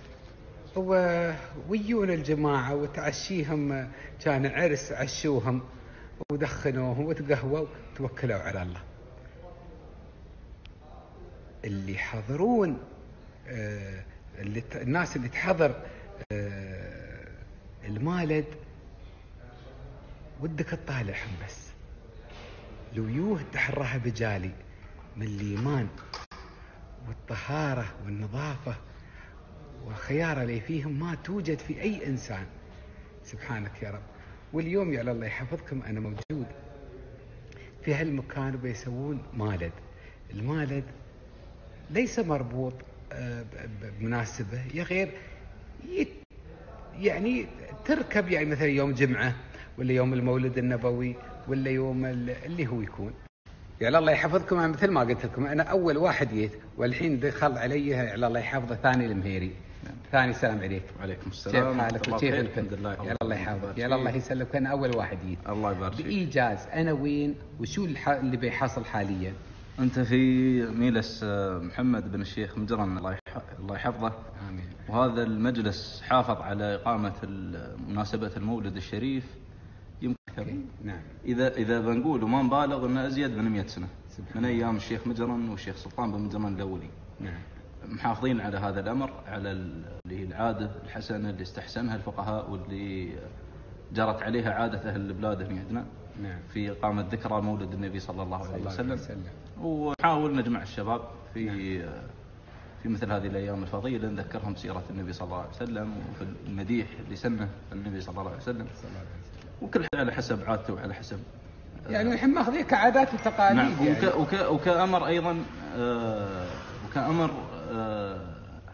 ويجون الجماعة وتعشيهم كان عرس عشوهم ودخنوهم وتقهووا وتوكلوا على الله. اللي حضرون اللي ت- الناس اللي تحضر آه، المالد ودك تطالعهم بس، الوجوه تحرها بجالي من الإيمان والطهارة والنظافة والخيارة اللي فيهم ما توجد في أي إنسان. سبحانك يا رب. واليوم يا الله يحفظكم أنا موجود في هالمكان وبيسوون مالد. المالد ليس مربوط آه، ب- ب- بمناسبة يا غير يت- يعني تركب، يعني مثلا يوم جمعة ولا يوم المولد النبوي ولا يوم ال- اللي هو يكون. يعني الله يحفظكم، أنا مثل ما قلت لكم أنا أول واحد جيت، والحين دخل علي يعني الله يحفظه ثاني المهيري. ثاني سلام عليك. وعليكم كيف السلام. حالك الله وكيف بخير. انت؟ الحمد لله. يا الله يحفظك. يا الله يسلمك. انا اول واحد جيت. الله يبارك فيك. بايجاز انا وين وشو الح- اللي بيحصل حاليا؟ انت في ميلس آه، محمد بن الشيخ مجرن الله يح- الله يحفظه. امين. وهذا المجلس حافظ على إقامة ال- مناسبة المولد الشريف يمكن نعم. إذا إذا بنقول وما نبالغ إنه أزيد من مئة سنة سبحان من أيام الشيخ مجرن والشيخ سلطان بن مجرن الأولي. نعم. محافظين على هذا الأمر، على ال- اللي هي العادة الحسنة اللي استحسنها الفقهاء واللي جرت عليها عادة أهل البلاد هنا عندنا نعم. في إقامة ذكرى مولد النبي صلى الله صلى عليه الله وسلم. عليه وسلم. ونحاول نجمع الشباب في في مثل هذه الأيام الفضيلة نذكرهم بسيرة النبي صلى الله عليه وسلم وفي المديح اللي سنه النبي صلى الله عليه وسلم، صلى الله عليه وسلم. وكل حد على حسب عادته وعلى حسب يعني الحين ماخذيه كعادات وتقاليد. نعم. يعني. وك وك وكأمر أيضا آه وكأمر آه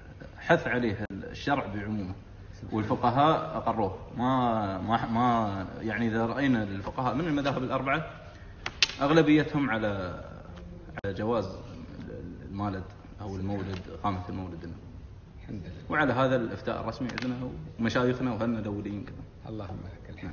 حث عليه الشرع بعمومه، والفقهاء أقروه. ما ما ما يعني إذا رأينا الفقهاء من المذاهب الأربعة أغلبيتهم على على جواز المالد أو المولد، إقامة المولد النبوي. الحمد لله. وعلى هذا الإفتاء الرسمي عندنا ومشايخنا وأهلنا الأولين كذا. اللهم لك الحمد.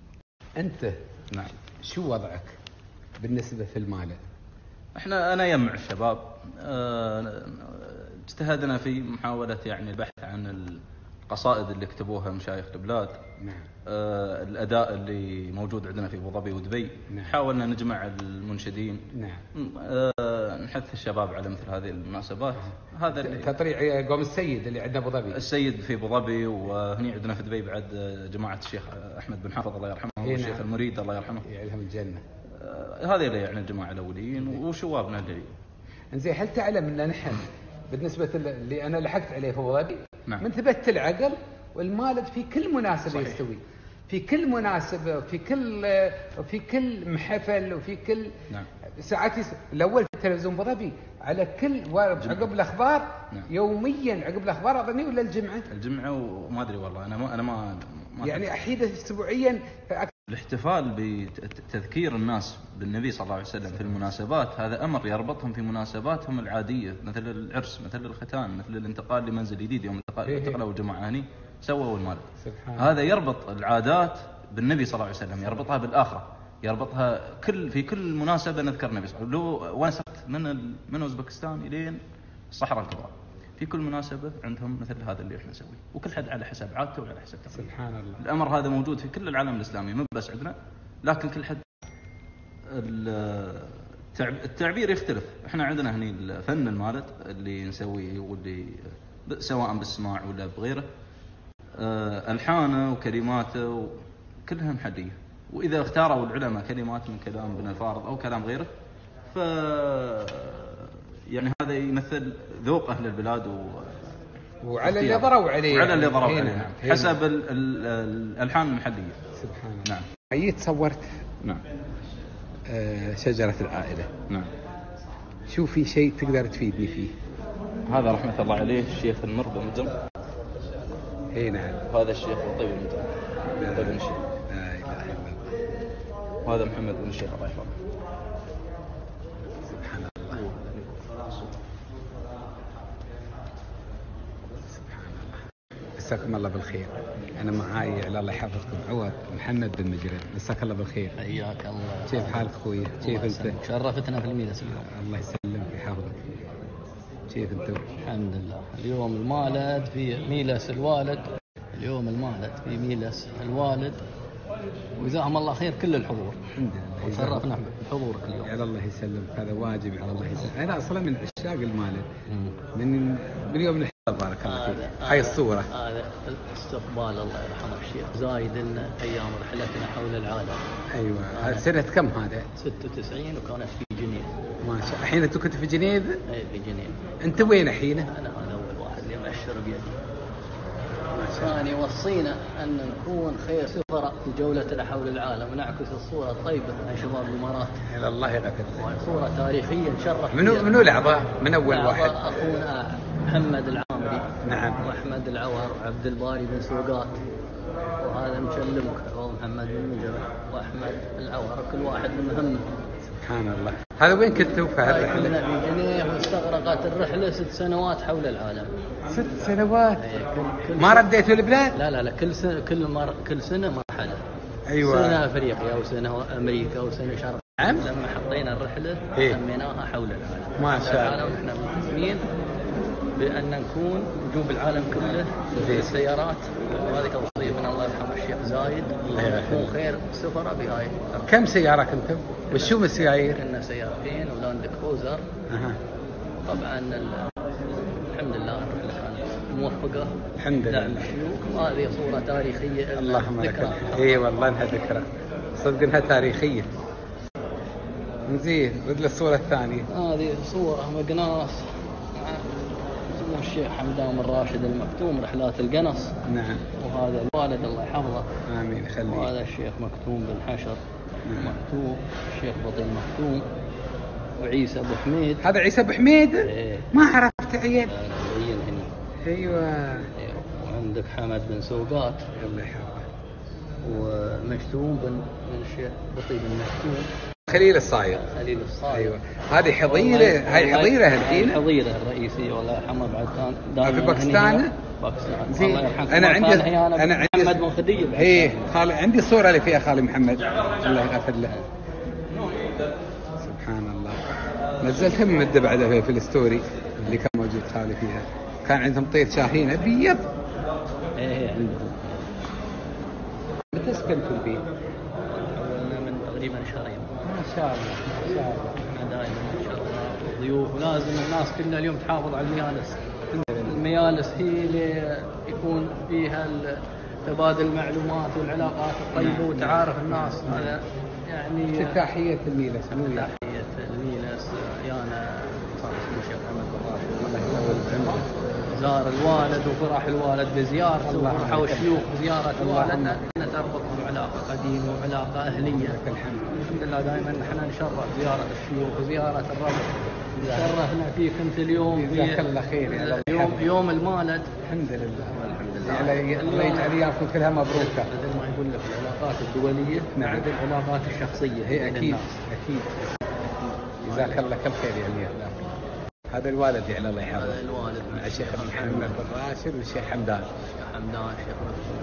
انت نعم. شو وضعك بالنسبه في المالد؟ احنا انا يجمع الشباب، اه، اجتهدنا في محاولة يعني البحث عن القصائد اللي كتبوها مشايخ البلاد. نعم. اه، الاداء اللي موجود عندنا في ابو ظبي ودبي. نعم. حاولنا نجمع المنشدين. نعم. اه، نحث الشباب على مثل هذه المناسبات. هذا اللي تطريع قوم السيد اللي عندنا ابو ظبي. السيد في ابو ظبي، وهني عندنا في دبي بعد جماعة الشيخ احمد بن حافظ الله يرحمه والشيخ نعم. المريد الله يرحمه. يعلهم الجنه. اه، هذه اللي يعني الجماعة الاولين وشوابنا اللي انزين هل تعلم ان نحن بالنسبه اللي انا لحقت عليه في ابو ظبي نعم. من ثبت العقل والمالد في كل مناسبه صحيح. يستوي، في كل مناسبه وفي كل وفي كل محفل وفي كل نعم. ساعات يس... الاول في التلفزيون ابو ظبي على كل عقب الاخبار. نعم. يوميا عقب الاخبار اظني ولا الجمعه الجمعة وما ادري والله انا ما انا ما, ما يعني احيانا اسبوعيا. الاحتفال بتذكير الناس بالنبي صلى الله عليه وسلم في المناسبات هذا امر يربطهم في مناسباتهم العاديه، مثل العرس، مثل الختان، مثل الانتقال لمنزل جديد. يوم انتقلوا الجماعه هني سووا المالد. هذا يربط العادات بالنبي صلى الله عليه وسلم، يربطها بالاخره، يربطها كل في كل مناسبه نذكر النبي صلى الله عليه وسلم. لو وصلت من ال... من اوزبكستان الين الصحراء الكبرى في كل مناسبة عندهم مثل هذا اللي احنا نسويه، وكل حد على حسب عادته وعلى حسب تقليده. سبحان الله. الأمر هذا موجود في كل العالم الإسلامي مو بس عندنا، لكن كل حد التعبير يختلف. احنا عندنا هني الفن المالد اللي نسويه واللي سواء بالسماع ولا بغيره، ألحانه وكلماته كلها محلية، وإذا اختاروا العلماء كلمات من كلام ابن الفارض أو كلام غيره ف يعني هذا يمثل ذوق أهل البلاد و... وعلى اللي ضروا عليه وعلى اللي ضروا هنا. عليه هنا. حسب ال... ال... الألحان المحلية. سبحان الله. نعم. أي تصورت نعم. آه شجرة العائلة. نعم. شو في شيء تقدر تفيدني فيه؟ هذا رحمة الله عليه الشيخ المرضى مجم. اي نعم. وهذا الشيخ الطيب المجم. طيب الشيخ. لا إله إلا الله. وهذا محمد بن الشيخ الله يحفظه. سبحان الله. سبحان الله. مساكم الله بالخير. أنا معاي على الله يحفظكم عوض محمد بن مجرد. مساك الله بالخير. حياك الله. كيف حالك أخوي؟ كيف أنت؟ شرفتنا في الميلس اليوم. الله يسلمك ويحفظك. كيف أنت؟ الحمد لله. اليوم المالد في ميلس الوالد. اليوم المالد في ميلس الوالد. وجزاهم الله خير كل الحضور. الحمد لله. وشرفنا بحضورك اليوم. على الله يسلمك. هذا واجب على الله يسلمك. أنا أصلا من عشاق المالد. من من يوم بارك الله فيك. هذا- هاي هذا- الصورة. هذا استقبال الله يرحمه الشيخ زايد لنا أيام رحلتنا حول العالم. أيوة. آه. هذا سنة كم هذا؟ ستة وتسعين وكانت في جنيف. ما شاء. الحين أنت كنت في جنيف؟ أي في جنيف. أنت وين الحين؟ أنا هذا أول واحد اللي مأشر بيدي. ما شاء الله. ثاني وصينا أن نكون خير سفراء في جولتنا حول العالم ونعكس الصورة الطيبة عن شباب الإمارات. إلى الله يغفر. صورة تاريخية نشرف منو فيها. منو الأعضاء؟ من أول نعم، واحد؟ أخونا محمد العامري. نعم. وأحمد العور وعبد الباري بن سوقات، وهذا مشلمك ومحمد بن مجرد وأحمد العور، كل واحد مهم. سبحان الله. هذا وين كنتوا في كنا هالرحلة؟ في جنيف واستغرقت الرحلة ست سنوات حول العالم. ست سنوات. إيه، كل- كل ما رديتوا البلاد؟ لا لا لا كل سنة كل مر كل سنة مرحلة. أيوة. سنة أفريقيا وسنة أمريكا وسنة شرق. نعم. لما حطينا الرحلة إيه. سميناها حول العالم. ما شاء الله. العالم احنا ملتزمين بأن نكون نجوب العالم كله زين. بالسيارات، وهذه توصية من الله يرحمه الشيخ زايد. الله يرحمه. نكون خير سفراء بهاي. كم سيارة كنتم؟ وشو من السيايير؟ كنا سيارتين ولاند كروزر. أها. طبعا ال- الحمد لله الرحلة كانت موفقة. الحمد لله. دعم الشيوخ، وهذه صورة تاريخية. اللهم لك ذكرى. الحمد. اي والله انها ذكرى، صدق انها تاريخيه. زين، ودل الصوره الثانيه. هذه صورة مقناص مع سمو الشيخ حمدان بن راشد المكتوم رحلات القنص. نعم. وهذا الوالد الله يحفظه. امين يخليك. وهذا الشيخ مكتوم بن حشر. نعم. مكتوم الشيخ بطل مكتوم. وعيسى ابو حميد. هذا عيسى ابو حميد؟ إيه. ما عرفت عيل. زين هنا. ايوه. إيه. وعندك حمد بن سوقات. الله يحفظه. ومكتوم بن بن الشيخ بطي بن مكتوم. خليل الصايغ. خليل الصايغ. ايوه. هذه حظيره، هاي حظيره هالحين. الحظيره الرئيسيه والله يرحمه بعد كان دائما في باكستان؟ هنا. باكستان. زين. الله يرحمه. انا عندي انا انا عندي محمد بن خديجه بعد. ايه خالي عندي الصوره اللي فيها خالي محمد الله يغفر له. سبحان الله. نزلتها من مده بعدها في الستوري اللي كان موجود خالي فيها. كان عندهم طير شاهين ابيض. ايه ايه عندهم. متى سكنتوا البيت؟ حولنا من تقريبا شهرين. ما شاء الله ما شاء الله. احنا دائما ان شاء الله ضيوف، ولازم الناس كلها اليوم تحافظ على الميالس. الميالس هي اللي يكون فيها ال- تبادل المعلومات والعلاقات الطيبه نعم. وتعارف الناس. هذا يعني افتتاحيه الميلس مو وياك؟ تحية الميلس يانا صار اسمه الشيخ محمد بن راشد الله يطول بعمرك. زار الوالد وفرح الوالد بزيارته، الله وفرحوا عليك. الشيوخ بزيارة اللهم الوالد، لك. لأن تربطهم علاقة قديمة وعلاقة أهلية. لك الحمد. الحمد لله دائما نحن نشرف زيارة الشيوخ وزيارة الربع. شرفنا فيك أنت اليوم في جزاك الله خير يا الله يوم يحفظك. يوم المالد. الحمد لله. الحمد لله. الله الله يجعل ايامكم كلها مبروكه. مثل ما يقول لك العلاقات الدولية نعم. بعد العلاقات الشخصية هي بين اكيد الناس. اكيد. جزاك الله كل خير يا امير. هذا الوالد يعني الله هذا يحفظه. الوالد مع الشيخ محمد بن راشد والشيخ حمدان. الشيخ حمدان الشيخ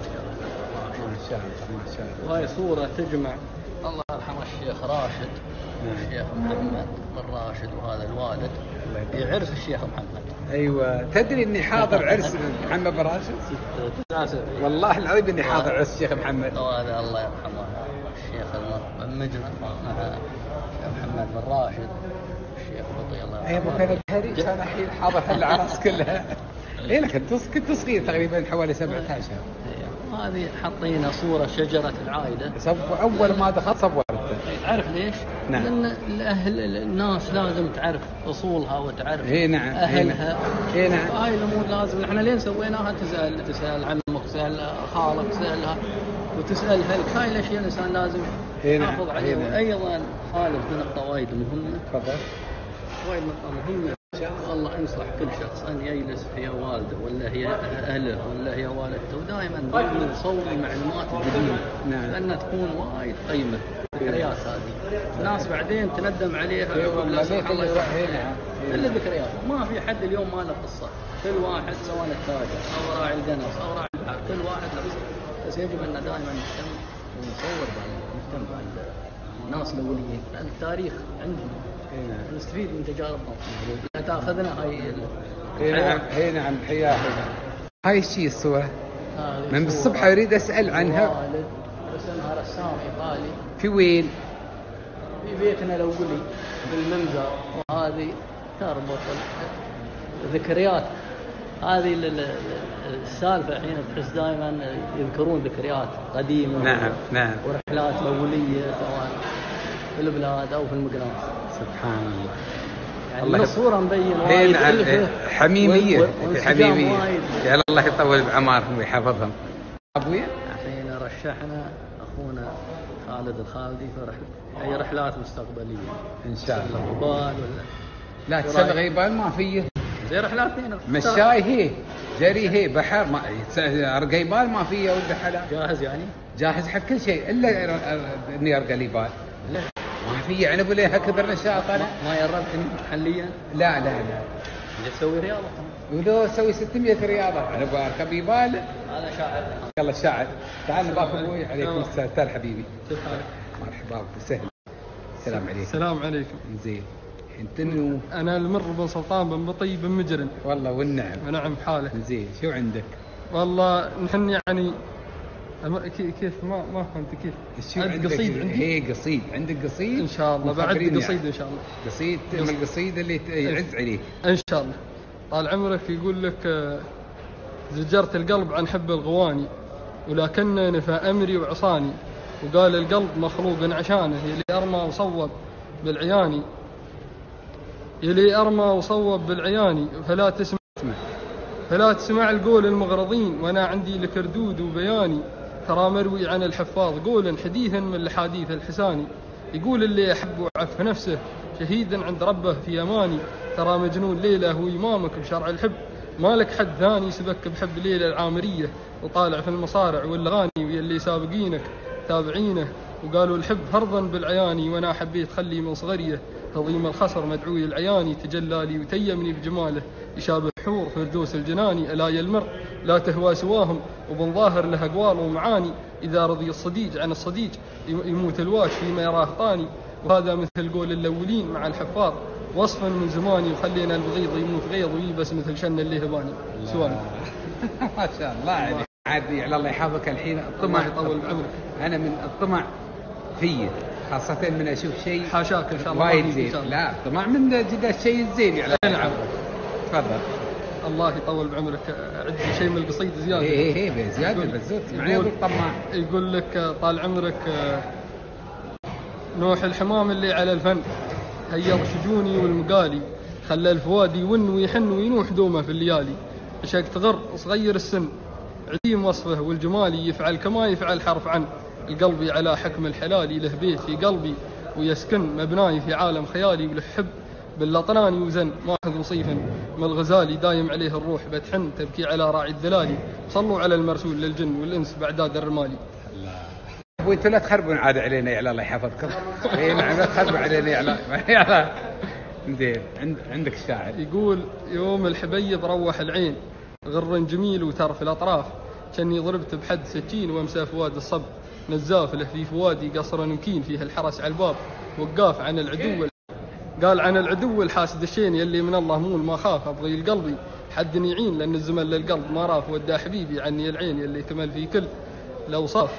راشد. ما شاء الله ما شاء الله. وهي صورة تجمع الله يرحمه الشيخ راشد. نعم. الشيخ محمد بن راشد وهذا الوالد الله في يبارك. عرس الشيخ محمد. ايوه. تدري اني حاضر عرس محمد بن راشد؟ تسعة وسبعين. والله العظيم اني حاضر عرس الشيخ محمد. وهذا الله يرحمه الشيخ بن مجرى مع الشيخ محمد بن راشد. الشيخ بطي الله اي ابو كان الهري كان الحين حاضر الاعراس كلها. اي لك كنت كنت صغير تقريبا حوالي سبعة عشر. هذه حطينا صورة شجرة العائلة. صب اول ما دخلت صورته. تعرف ليش؟ نعم. لأن الأهل الناس لازم تعرف أصولها وتعرف إيه نعم. أهلها. إيه نعم. هاي الأمور لازم. نحن لين سويناها تسأل تسأل عمك، تسأل خالك، تسألها وتسألها لك. هاي الأشياء الإنسان لازم إيه نعم. يحافظ إيه عليها. نعم. وأيضا خالد في نقطة وايد مهمة. تفضل. وايد نقطة مهمة. الله ينصح كل شخص أن يجلس هي والده ولا هي أهله ولا هي والدته، ودائما دائما يصور المعلومات القديمة. نعم. لأنها تكون وايد قيمة. الذكريات هذه الناس بعدين تندم عليها. إيه والله لا سبحان الله ليك يسامحك. إيه نعم. إيه إلا نعم. الذكريات. ما في حد اليوم ما له قصة. كل واحد سواء التاجر أو راعي القنص أو راعي البحر، كل واحد له قصة. بس يجب أن دائما نهتم ونصور نهتم بالناس الأوليين، لأن التاريخ عندهم. إيه نعم. نستفيد من تجاربهم. لا تاخذنا هاي اي نعم. اي نعم. حياه. هاي الشيء الصورة هذه من صورة الصبح اريد اسال عنها. والد رسمها رسام ايطالي في وين؟ في بيتنا الاولي بالمنزل. وهذه تربط ذكريات هذه ال- ال- السالفة حين تحس دائما يذكرون ذكريات قديمة. نعم نعم. ورحلات مولية سواء في البلاد أو في المقناطر. سبحان الله. يعني الله من يب- الصورة مبين إيه وايد نعم، ألفة إيه، حميمية و- في وانسجام حميمية. وايد. يا الله يطول بعمارهم ويحفظهم. أبويا الحين رشحنا أخونا خالد الخالدي في رحلة أي رحلات مستقبلية إن شاء الله. الغبال ولا لا تسوي غيبان ما فيه. زي رحلات هنا مشاي هي جري هي بحر ما رقيبان ما فيه ولد حلال. جاهز يعني؟ جاهز حق كل شيء الا اني ارقى لي بال. لا ما في عنب لها كبر نشاط انا. ما يربط محليا. لا لا لا. تسوي رياضة ولو اسوي ستمية رياضه انا بركب يبال. هذا شاعر. يلا الشاعر تعال نضاف ابوي. عليكم السلام تعال حبيبي. كيف حالك؟ مرحبا سهل. السلام عليكم. السلام عليكم. زين انت منو؟ انا المر بن سلطان بن بطي بن مجرم. والله والنعم. ونعم حاله. زين شو عندك؟ والله نحن يعني أم- كي- كيف ما ما فهمت كيف. شو عندك عندك؟ قصيد عندي؟ هي قصيد عندك قصيد؟ ان شاء الله بعد مخبريني قصيد يعني. ان شاء الله. قصيد من القصيد اللي ت- يعز عليه. ان شاء الله. طال عمرك يقول لك آه، زجرت القلب عن حب الغواني ولكن نفى امري وعصاني وقال القلب مخلوق عشانه يلي ارمى وصوب بالعياني يلي ارمى وصوب بالعياني فلا تسمع فلا تسمع القول المغرضين وانا عندي لك ردود وبياني ترى مروي عن الحفاظ قولا حديثا من الحديث الحساني يقول اللي يحب وعف نفسه شهيدا عند ربه في اماني ترى مجنون ليله هو امامك بشرع الحب ما لك حد ثاني سبك بحب ليله العامريه وطالع في المصارع والاغاني واللي سابقينك تابعينه وقالوا الحب فرضا بالعياني وانا حبيت خلي من صغريه هضيم الخصر مدعوي العياني تجلى لي وتيمني بجماله يشابه حور فردوس الجناني الا يا المرء لا تهوى سواهم وبن ظاهر له اقوال ومعاني اذا رضي الصديج عن الصديج يموت الواش فيما يراه طاني وهذا مثل قول الاولين مع الحفاظ وصفا من زماني وخلينا البغيض يموت غيظ ويبس مثل شن اللي هباني سؤال. ما شاء الله عليك. عادي على الله يحفظك. الحين الطمع يطول بعمرك. انا من الطمع في خاصة من اشوف شيء حاشاك ان شاء الله. وايد إن زين. شاء الله. لا الطمع من جد الشيء الزين على أي نعم. تفضل. الله يطول بعمرك. عندي شيء من القصيد زياده. ايه ايه ايه زيادة بزوت معي يقول, طماع. يقول لك طال عمرك نوح الحمام اللي على الفن هيض شجوني والمقالي خلى الفواد يون ويحن وينوح دومه في الليالي عشق تغر صغير السن عديم وصفه والجمالي يفعل كما يفعل حرف عن القلبي على حكم الحلالي له بيت في قلبي ويسكن مبناي في عالم خيالي وله حب باللطناني وزن ماخذ وصيفا من الغزالي دايم عليه الروح بتحن تبكي على راعي الدلالي صلوا على المرسول للجن والانس بعداد الرمالي. ابوي انتوا لا تخربون عاد علينا يا الله يحفظكم. اي نعم لا تخربوا علينا يا الله. يلا زين عند عندك الشاعر يقول يوم الحبيب روح العين غر جميل وترف الاطراف كاني ضربت بحد سكين وامسى فواد الصب نزاف له في فوادي قصر نمكين فيه الحرس على الباب وقاف عن العدو قال عن العدو الحاسد الشين يلي من الله مول ما خاف ابغي القلبي حد يعين لان الزمن للقلب ما راف ودى حبيبي عني العين يلي كمل في كل الاوصاف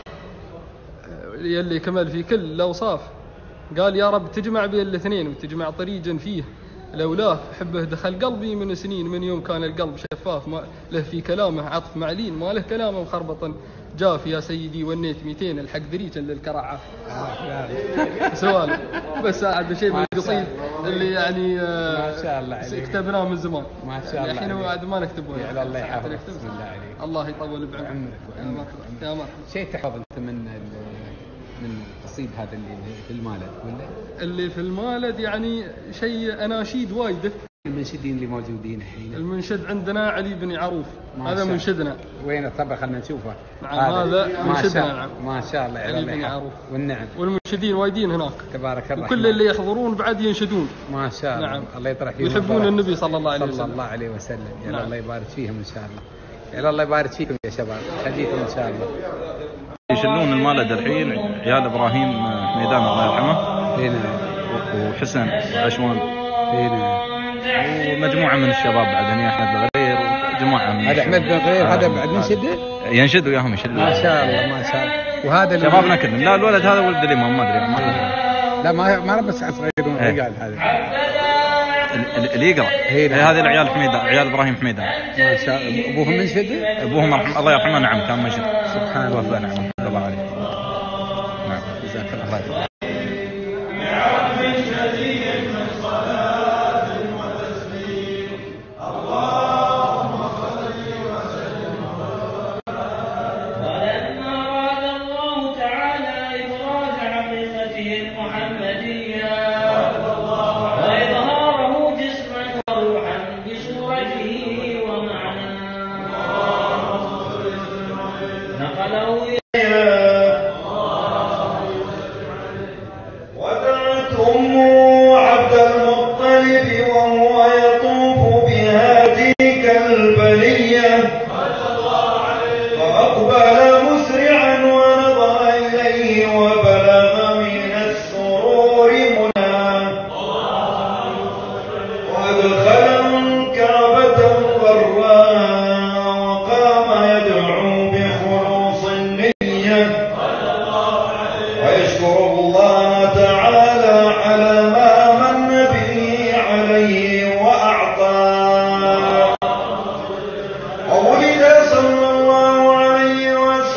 يلي كمل في كل الاوصاف قال يا رب تجمع بين الاثنين وتجمع طريقا فيه لولاه حبه دخل قلبي من سنين من يوم كان القلب شفاف ما له في كلامه عطف معلين ما له كلامه مخربطا جاف يا سيدي ونيت مئتين الحق دريجا للكرعه. سؤال بس عاد شيء من القصيد اللي يعني ما شاء الله عليك. كتبناه من زمان ما شاء الله الحين بعد ما نكتبه يا الله يحفظك. بسم الله عليك. الله يطول بعمرك. عمرك يا مرحبا يا مرحبا. شيء تحفظ انت من من القصيد هذا اللي في المالد ولا اللي في المالد يعني شيء اناشيد وايده. المنشدين اللي موجودين الحين المنشد عندنا علي بن عروف هذا منشدنا. وين طب خلنا نشوفه. نعم هذا منشدنا. نعم ما شاء الله علي بن عروف والنعم والمنشدين وايدين هناك تبارك الله وكل اللي يحضرون بعد ينشدون ما شاء الله. نعم. الله يطرح فيهم يحبون النبي صلى الله عليه وسلم صلى الله عليه وسلم. يا نعم. الله يبارك فيهم ان شاء الله. يا الله يبارك فيكم يا شباب خليكم ان شاء الله. يشلون المالد الحين عيال ابراهيم ميدان الله يرحمه هنا وحسن وعشوان هنا ومجموعه من الشباب بعد هني احمد الغرير وجماعه من هذا احمد بن غير هذا بعد منشد ينشد وياهم يشلون ما شاء الله ما شاء الله. وهذا شبابنا كلهم. لا الولد هذا ولد الامام ما ادري ما لا ما ما بس صغيرون إيه. رجال هذا ال- اللي يقرأ هي نعم. هذه العيال حميدان، عيال إبراهيم حميدان. ما شاء الله. ابوهم منشد؟ أبوهم رحمه الله يرحمه نعم كان مجد. سبحان الله. توفى نعم رحمة الله عليه. نعم جزاك الله الله خير. يرحمه. ولما أراد الله تعالى إبراز حقيقته المحمدية وإظهاره جسما وروحا بصورته ومعناه نقله ودعت أمه عبد المطلب وهو يطوف بهاتيك البلية فأقبل مسرعا ونظر إليه وبلغ من السرور مناه وأدخل الكعبة الغراء وقام يدعو بخلوص النية ويشكر الله تعالى على ما من به عليه وأعطاه. وولد صلى الله عليه وسلم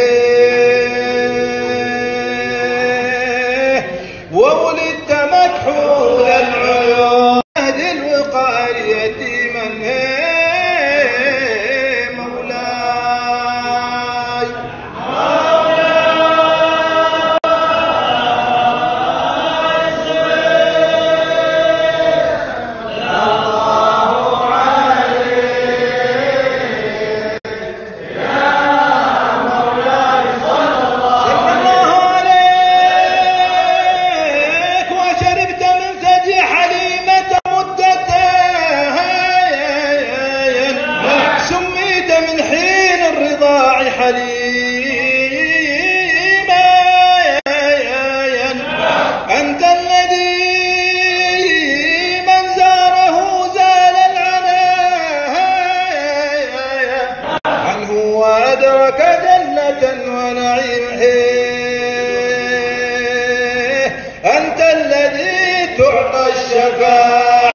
وولدت مكحول العيون عهد الوقاية يتيما مولاي حليما أنت الذي من زاره زال العناء عنه وأدرك جنة ونعيم أنت الذي تعطى الشفاعة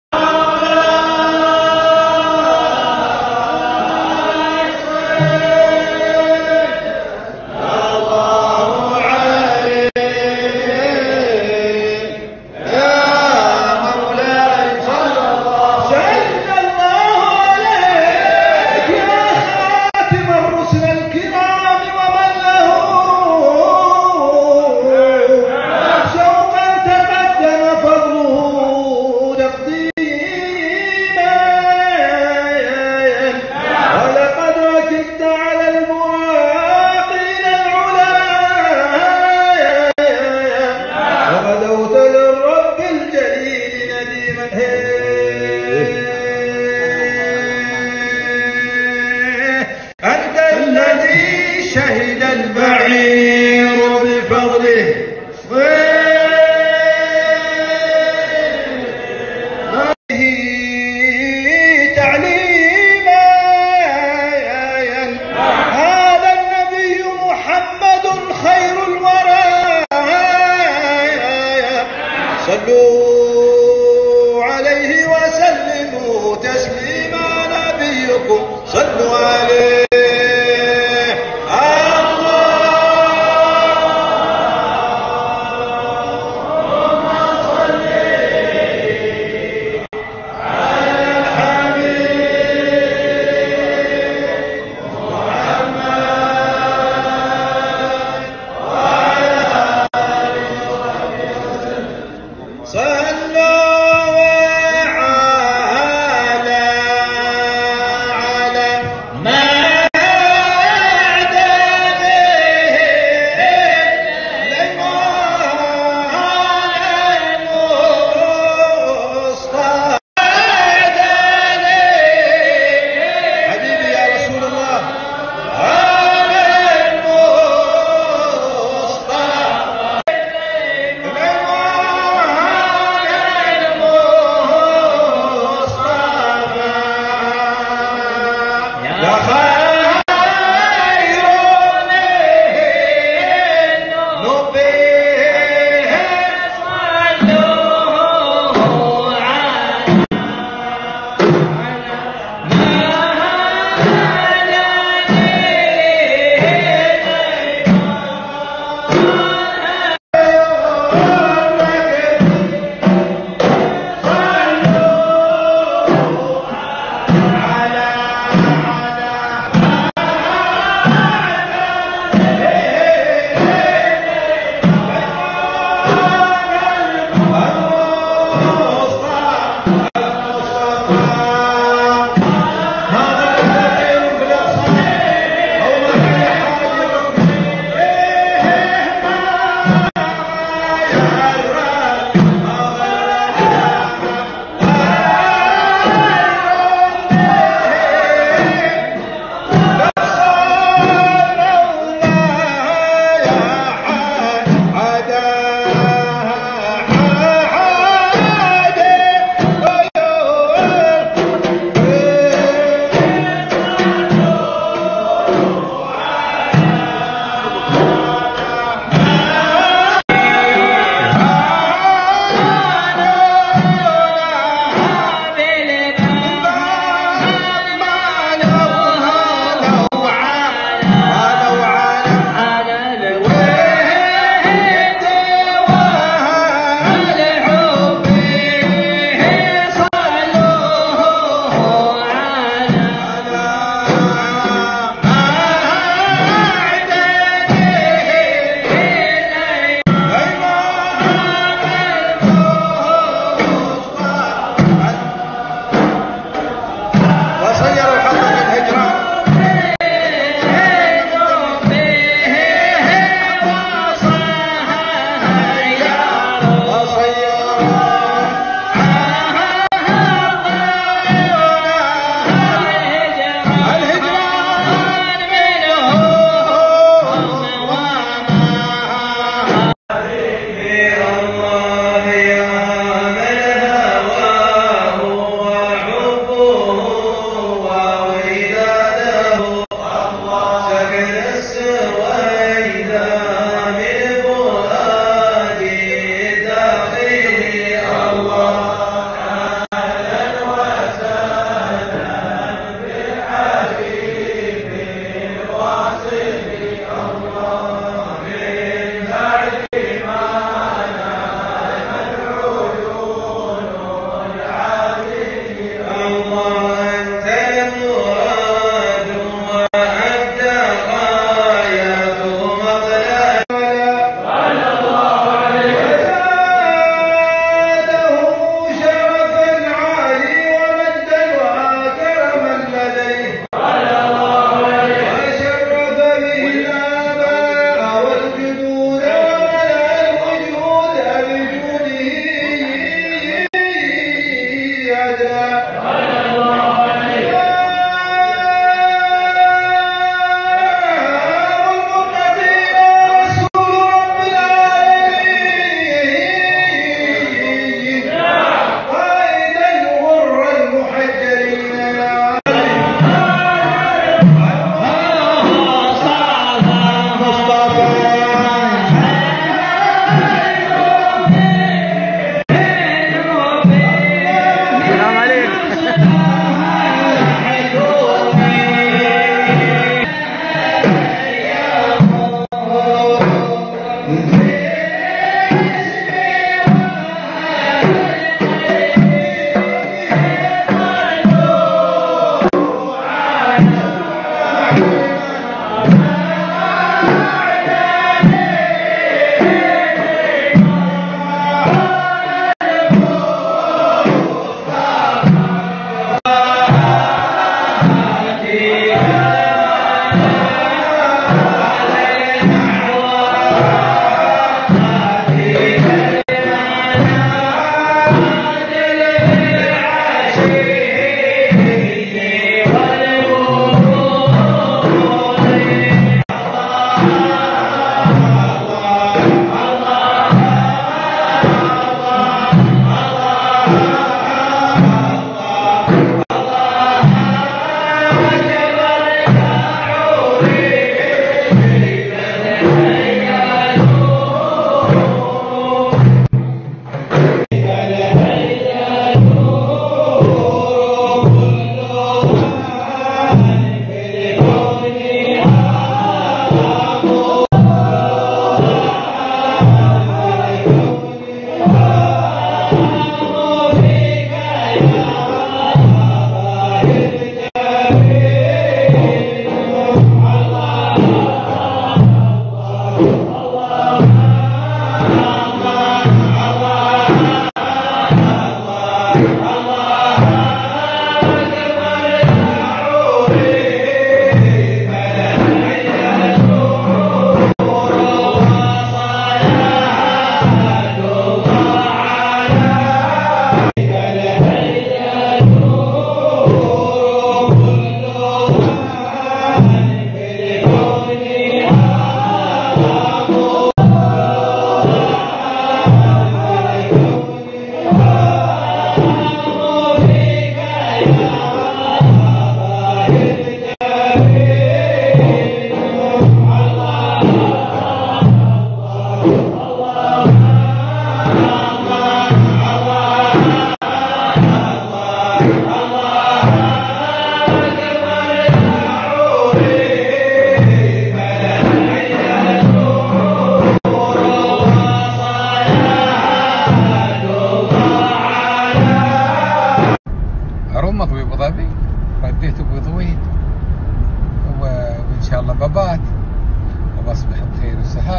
شهد البعير بفضله تعليما هذا النبي محمد خير الورى صلوا عليه وسلموا تسليما نبيكم صلوا عليه الله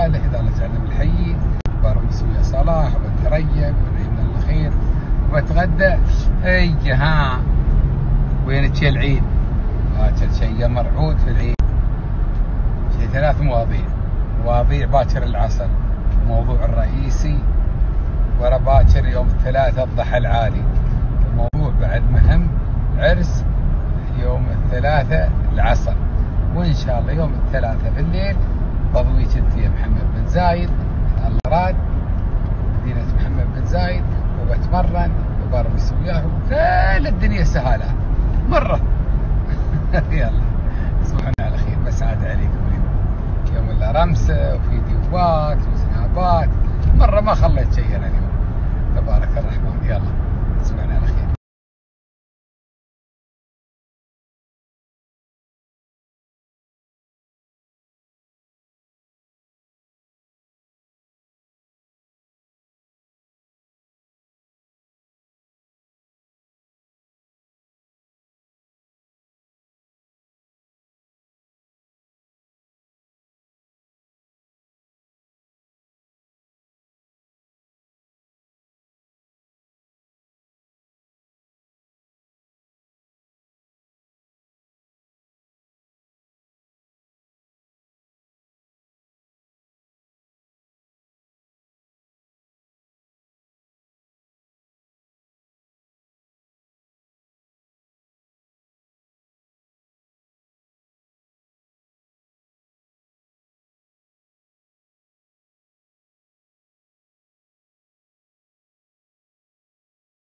صالح يظل تعلم الحي، برمس ويا صلاح وبتريق ونعيم الخير وبتغدى. اي ها وين شي العيد؟ باكر شيء مرعود في العيد، في ثلاث مواضيع. مواضيع باكر العصر، الموضوع الرئيسي ورا باكر يوم الثلاثاء الضحى العالي. الموضوع بعد مهم عرس يوم الثلاثاء العصر، وإن شاء الله يوم الثلاثاء في الليل بضويك انت يا محمد بن زايد الله راد مدينة محمد بن زايد، وبتمرن وبرمس وياه كل الدنيا سهالة مرة. يلا تصبحون على خير، بس عاد عليكم اليوم يوم الا رمسة وفي ديوبات وسنابات، مرة ما خليت شيء انا اليوم تبارك الرحمن. يلا تصبحون على خير.